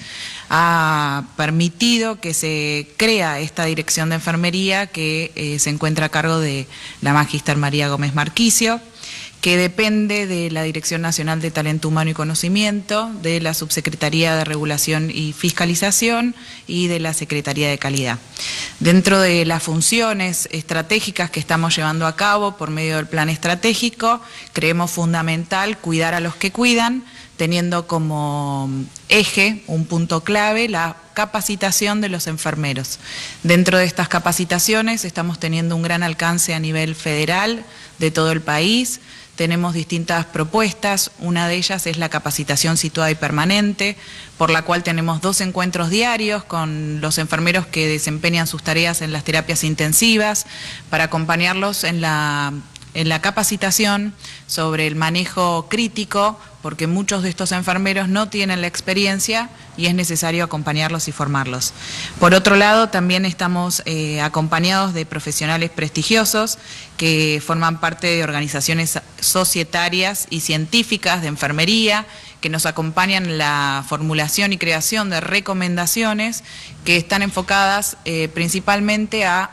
ha permitido que se crea esta dirección de enfermería que se encuentra a cargo de la magíster María Gómez Marquicio, que depende de la Dirección Nacional de Talento Humano y Conocimiento, de la Subsecretaría de Regulación y Fiscalización y de la Secretaría de Calidad. Dentro de las funciones estratégicas que estamos llevando a cabo por medio del plan estratégico, creemos fundamental cuidar a los que cuidan, teniendo como eje, un punto clave, la capacitación de los enfermeros. Dentro de estas capacitaciones estamos teniendo un gran alcance a nivel federal de todo el país. Tenemos distintas propuestas, una de ellas es la capacitación situada y permanente, por la cual tenemos 2 encuentros diarios con los enfermeros que desempeñan sus tareas en las terapias intensivas, para acompañarlos en la capacitación sobre el manejo crítico, porque muchos de estos enfermeros no tienen la experiencia y es necesario acompañarlos y formarlos. Por otro lado, también estamos acompañados de profesionales prestigiosos que forman parte de organizaciones societarias y científicas de enfermería, que nos acompañan en la formulación y creación de recomendaciones que están enfocadas principalmente a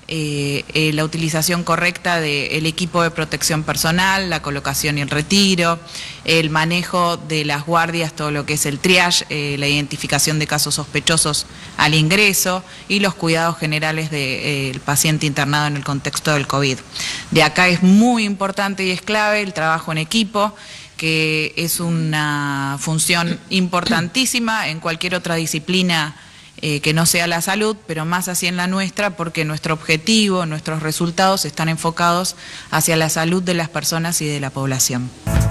la utilización correcta del equipo de protección personal, la colocación y el retiro, el manejo de las guardias, todo lo que es el triage, la identificación de casos sospechosos al ingreso y los cuidados generales del paciente internado en el contexto del COVID. De acá es muy importante y es clave el trabajo en equipo, que es una función importantísima en cualquier otra disciplina que no sea la salud, pero más así en la nuestra, porque nuestro objetivo, nuestros resultados están enfocados hacia la salud de las personas y de la población.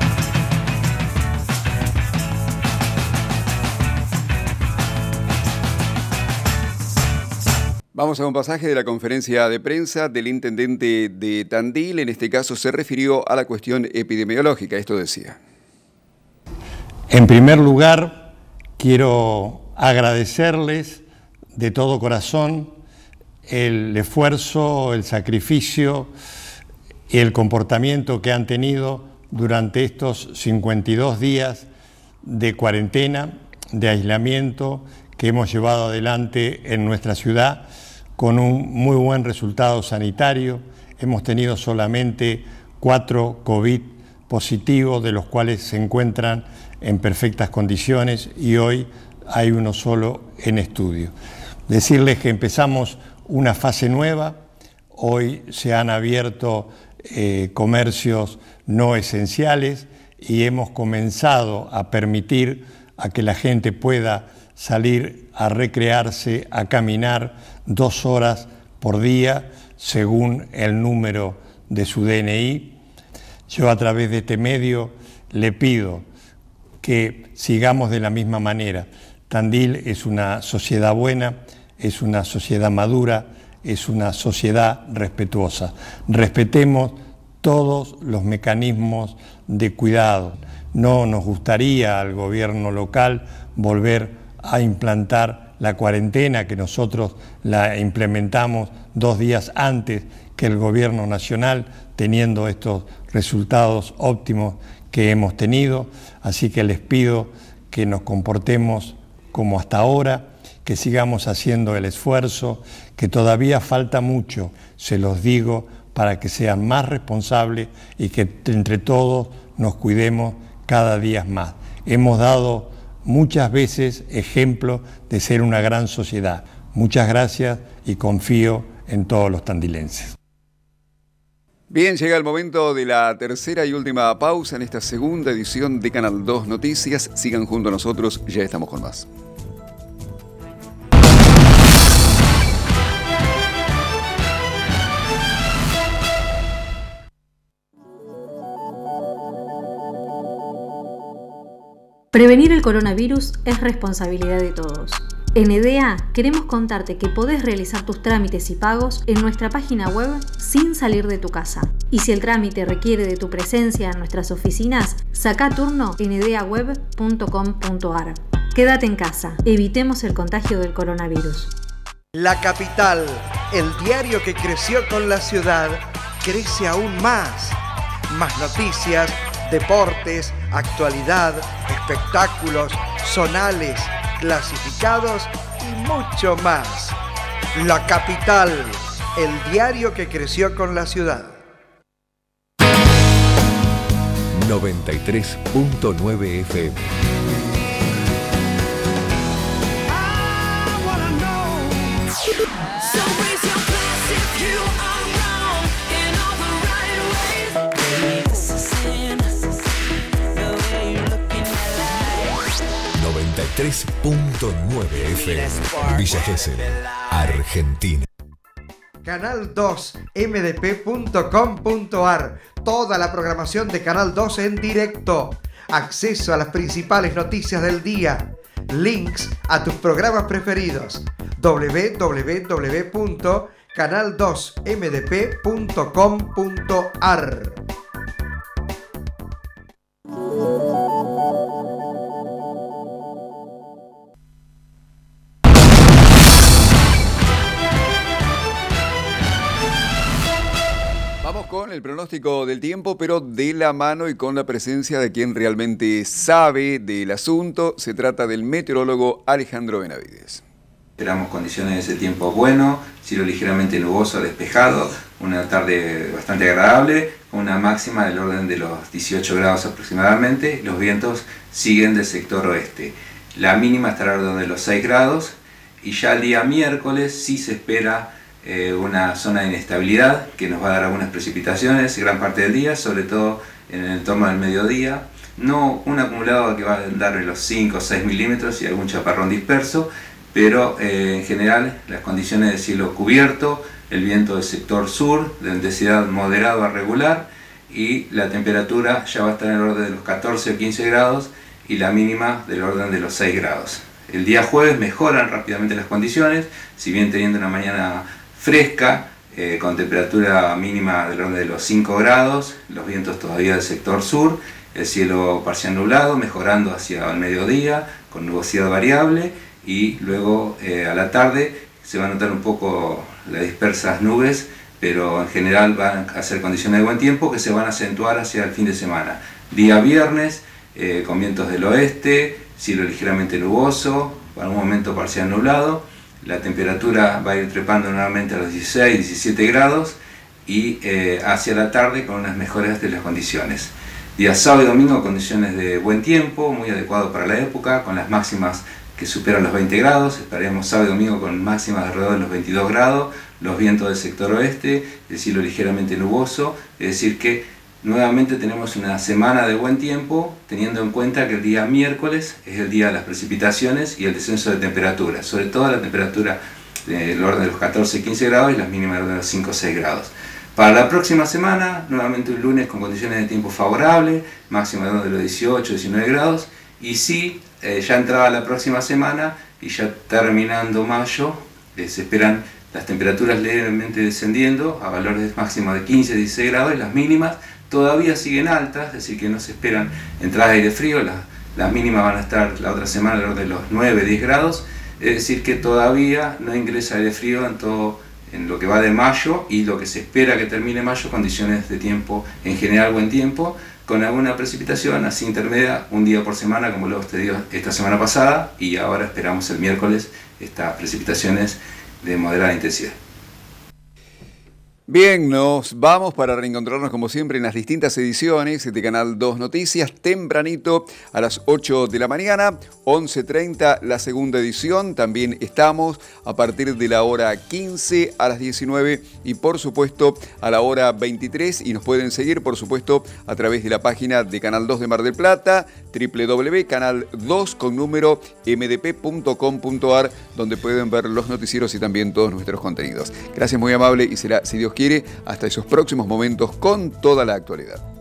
Vamos a un pasaje de la conferencia de prensa del intendente de Tandil. En este caso se refirió a la cuestión epidemiológica. Esto decía. En primer lugar, quiero agradecerles de todo corazón el esfuerzo, el sacrificio y el comportamiento que han tenido durante estos 52 días de cuarentena, de aislamiento que hemos llevado adelante en nuestra ciudad con un muy buen resultado sanitario. Hemos tenido solamente 4 COVID positivos, de los cuales se encuentran en perfectas condiciones, y hoy hay uno solo en estudio. Decirles que empezamos una fase nueva. Hoy se han abierto comercios no esenciales y hemos comenzado a permitir a que la gente pueda salir a recrearse, a caminar 2 horas por día según el número de su DNI. Yo, a través de este medio, le pido que sigamos de la misma manera. Tandil es una sociedad buena, es una sociedad madura, es una sociedad respetuosa. Respetemos todos los mecanismos de cuidado. No nos gustaría al gobierno local volver a implantar la cuarentena, que nosotros la implementamos 2 días antes que el gobierno nacional, teniendo estos resultados óptimos que hemos tenido. Así que les pido que nos comportemos como hasta ahora, que sigamos haciendo el esfuerzo, que todavía falta mucho, se los digo, para que sean más responsables y que entre todos nos cuidemos cada día más. Hemos dado muchas veces ejemplo de ser una gran sociedad. Muchas gracias y confío en todos los tandilenses. Bien, llega el momento de la tercera y última pausa en esta segunda edición de Canal 2 Noticias. Sigan junto a nosotros, ya estamos con más. Prevenir el coronavirus es responsabilidad de todos. En EDEA queremos contarte que podés realizar tus trámites y pagos en nuestra página web sin salir de tu casa. Y si el trámite requiere de tu presencia en nuestras oficinas, saca turno en edeaweb.com.ar. Quédate en casa, evitemos el contagio del coronavirus. La Capital, el diario que creció con la ciudad, crece aún más. Más noticias, deportes, actualidad, espectáculos, zonales, clasificados y mucho más. La Capital, el diario que creció con la ciudad. 93.9 FM. .9 FM, Villa Gesell, Argentina. Canal 2, mdp.com.ar. Toda la programación de Canal 2 en directo. Acceso a las principales noticias del día. Links a tus programas preferidos. www.canal2mdp.com.ar. Vamos con el pronóstico del tiempo, pero de la mano y con la presencia de quien realmente sabe del asunto. Se trata del meteorólogo Alejandro Benavides. Esperamos condiciones de ese tiempo bueno, cielo ligeramente nuboso, despejado, una tarde bastante agradable, una máxima del orden de los 18 grados aproximadamente. Los vientos siguen del sector oeste. La mínima estará alrededor de los 6 grados y ya el día miércoles sí se espera una zona de inestabilidad que nos va a dar algunas precipitaciones gran parte del día, sobre todo en el entorno del mediodía. No un acumulado que va a dar los 5 o 6 milímetros y algún chaparrón disperso, pero en general las condiciones de cielo cubierto, el viento del sector sur de intensidad moderado a regular y la temperatura ya va a estar en el orden de los 14 o 15 grados y la mínima del orden de los 6 grados. El día jueves mejoran rápidamente las condiciones, si bien teniendo una mañana fresca, con temperatura mínima del orden de los 5 grados, los vientos todavía del sector sur, el cielo parcial nublado, mejorando hacia el mediodía, con nubosidad variable, y luego a la tarde se va a notar un poco las dispersas nubes, pero en general van a ser condiciones de buen tiempo que se van a acentuar hacia el fin de semana. Día viernes, con vientos del oeste, cielo ligeramente nuboso, para un momento parcial nublado. La temperatura va a ir trepando nuevamente a los 16, 17 grados y hacia la tarde con unas mejoras de las condiciones. Día sábado y domingo condiciones de buen tiempo, muy adecuado para la época, con las máximas que superan los 20 grados. Estaremos sábado y domingo con máximas alrededor de los 22 grados, los vientos del sector oeste, el cielo ligeramente nuboso, es decir que nuevamente tenemos una semana de buen tiempo, teniendo en cuenta que el día miércoles es el día de las precipitaciones y el descenso de temperatura, sobre todo la temperatura del orden de los 14-15 grados y las mínimas del orden de los 5-6 grados. Para la próxima semana, nuevamente un lunes con condiciones de tiempo favorables, máxima de los 18-19 grados, y sí, ya entrada la próxima semana y ya terminando mayo, se esperan las temperaturas levemente descendiendo a valores máximos de 15, 16 grados y las mínimas todavía siguen altas, es decir, que no se esperan entradas de aire frío, las mínimas van a estar la otra semana alrededor de los 9, 10 grados, es decir, que todavía no ingresa aire frío en lo que va de mayo y lo que se espera que termine mayo, condiciones de tiempo, en general buen tiempo, con alguna precipitación así intermedia, un día por semana, como lo hemos tenido esta semana pasada, y ahora esperamos el miércoles estas precipitaciones de moderada intensidad. Bien, nos vamos para reencontrarnos como siempre en las distintas ediciones de Canal 2 Noticias, tempranito a las 8 de la mañana, 11:30 la segunda edición, también estamos a partir de la hora 15 a las 19 y por supuesto a la hora 23 y nos pueden seguir por supuesto a través de la página de Canal 2 de Mar del Plata, www.canal2.mdp.com.ar, donde pueden ver los noticieros y también todos nuestros contenidos. Gracias, muy amable, y será, si Dios quiere, hasta esos próximos momentos con toda la actualidad.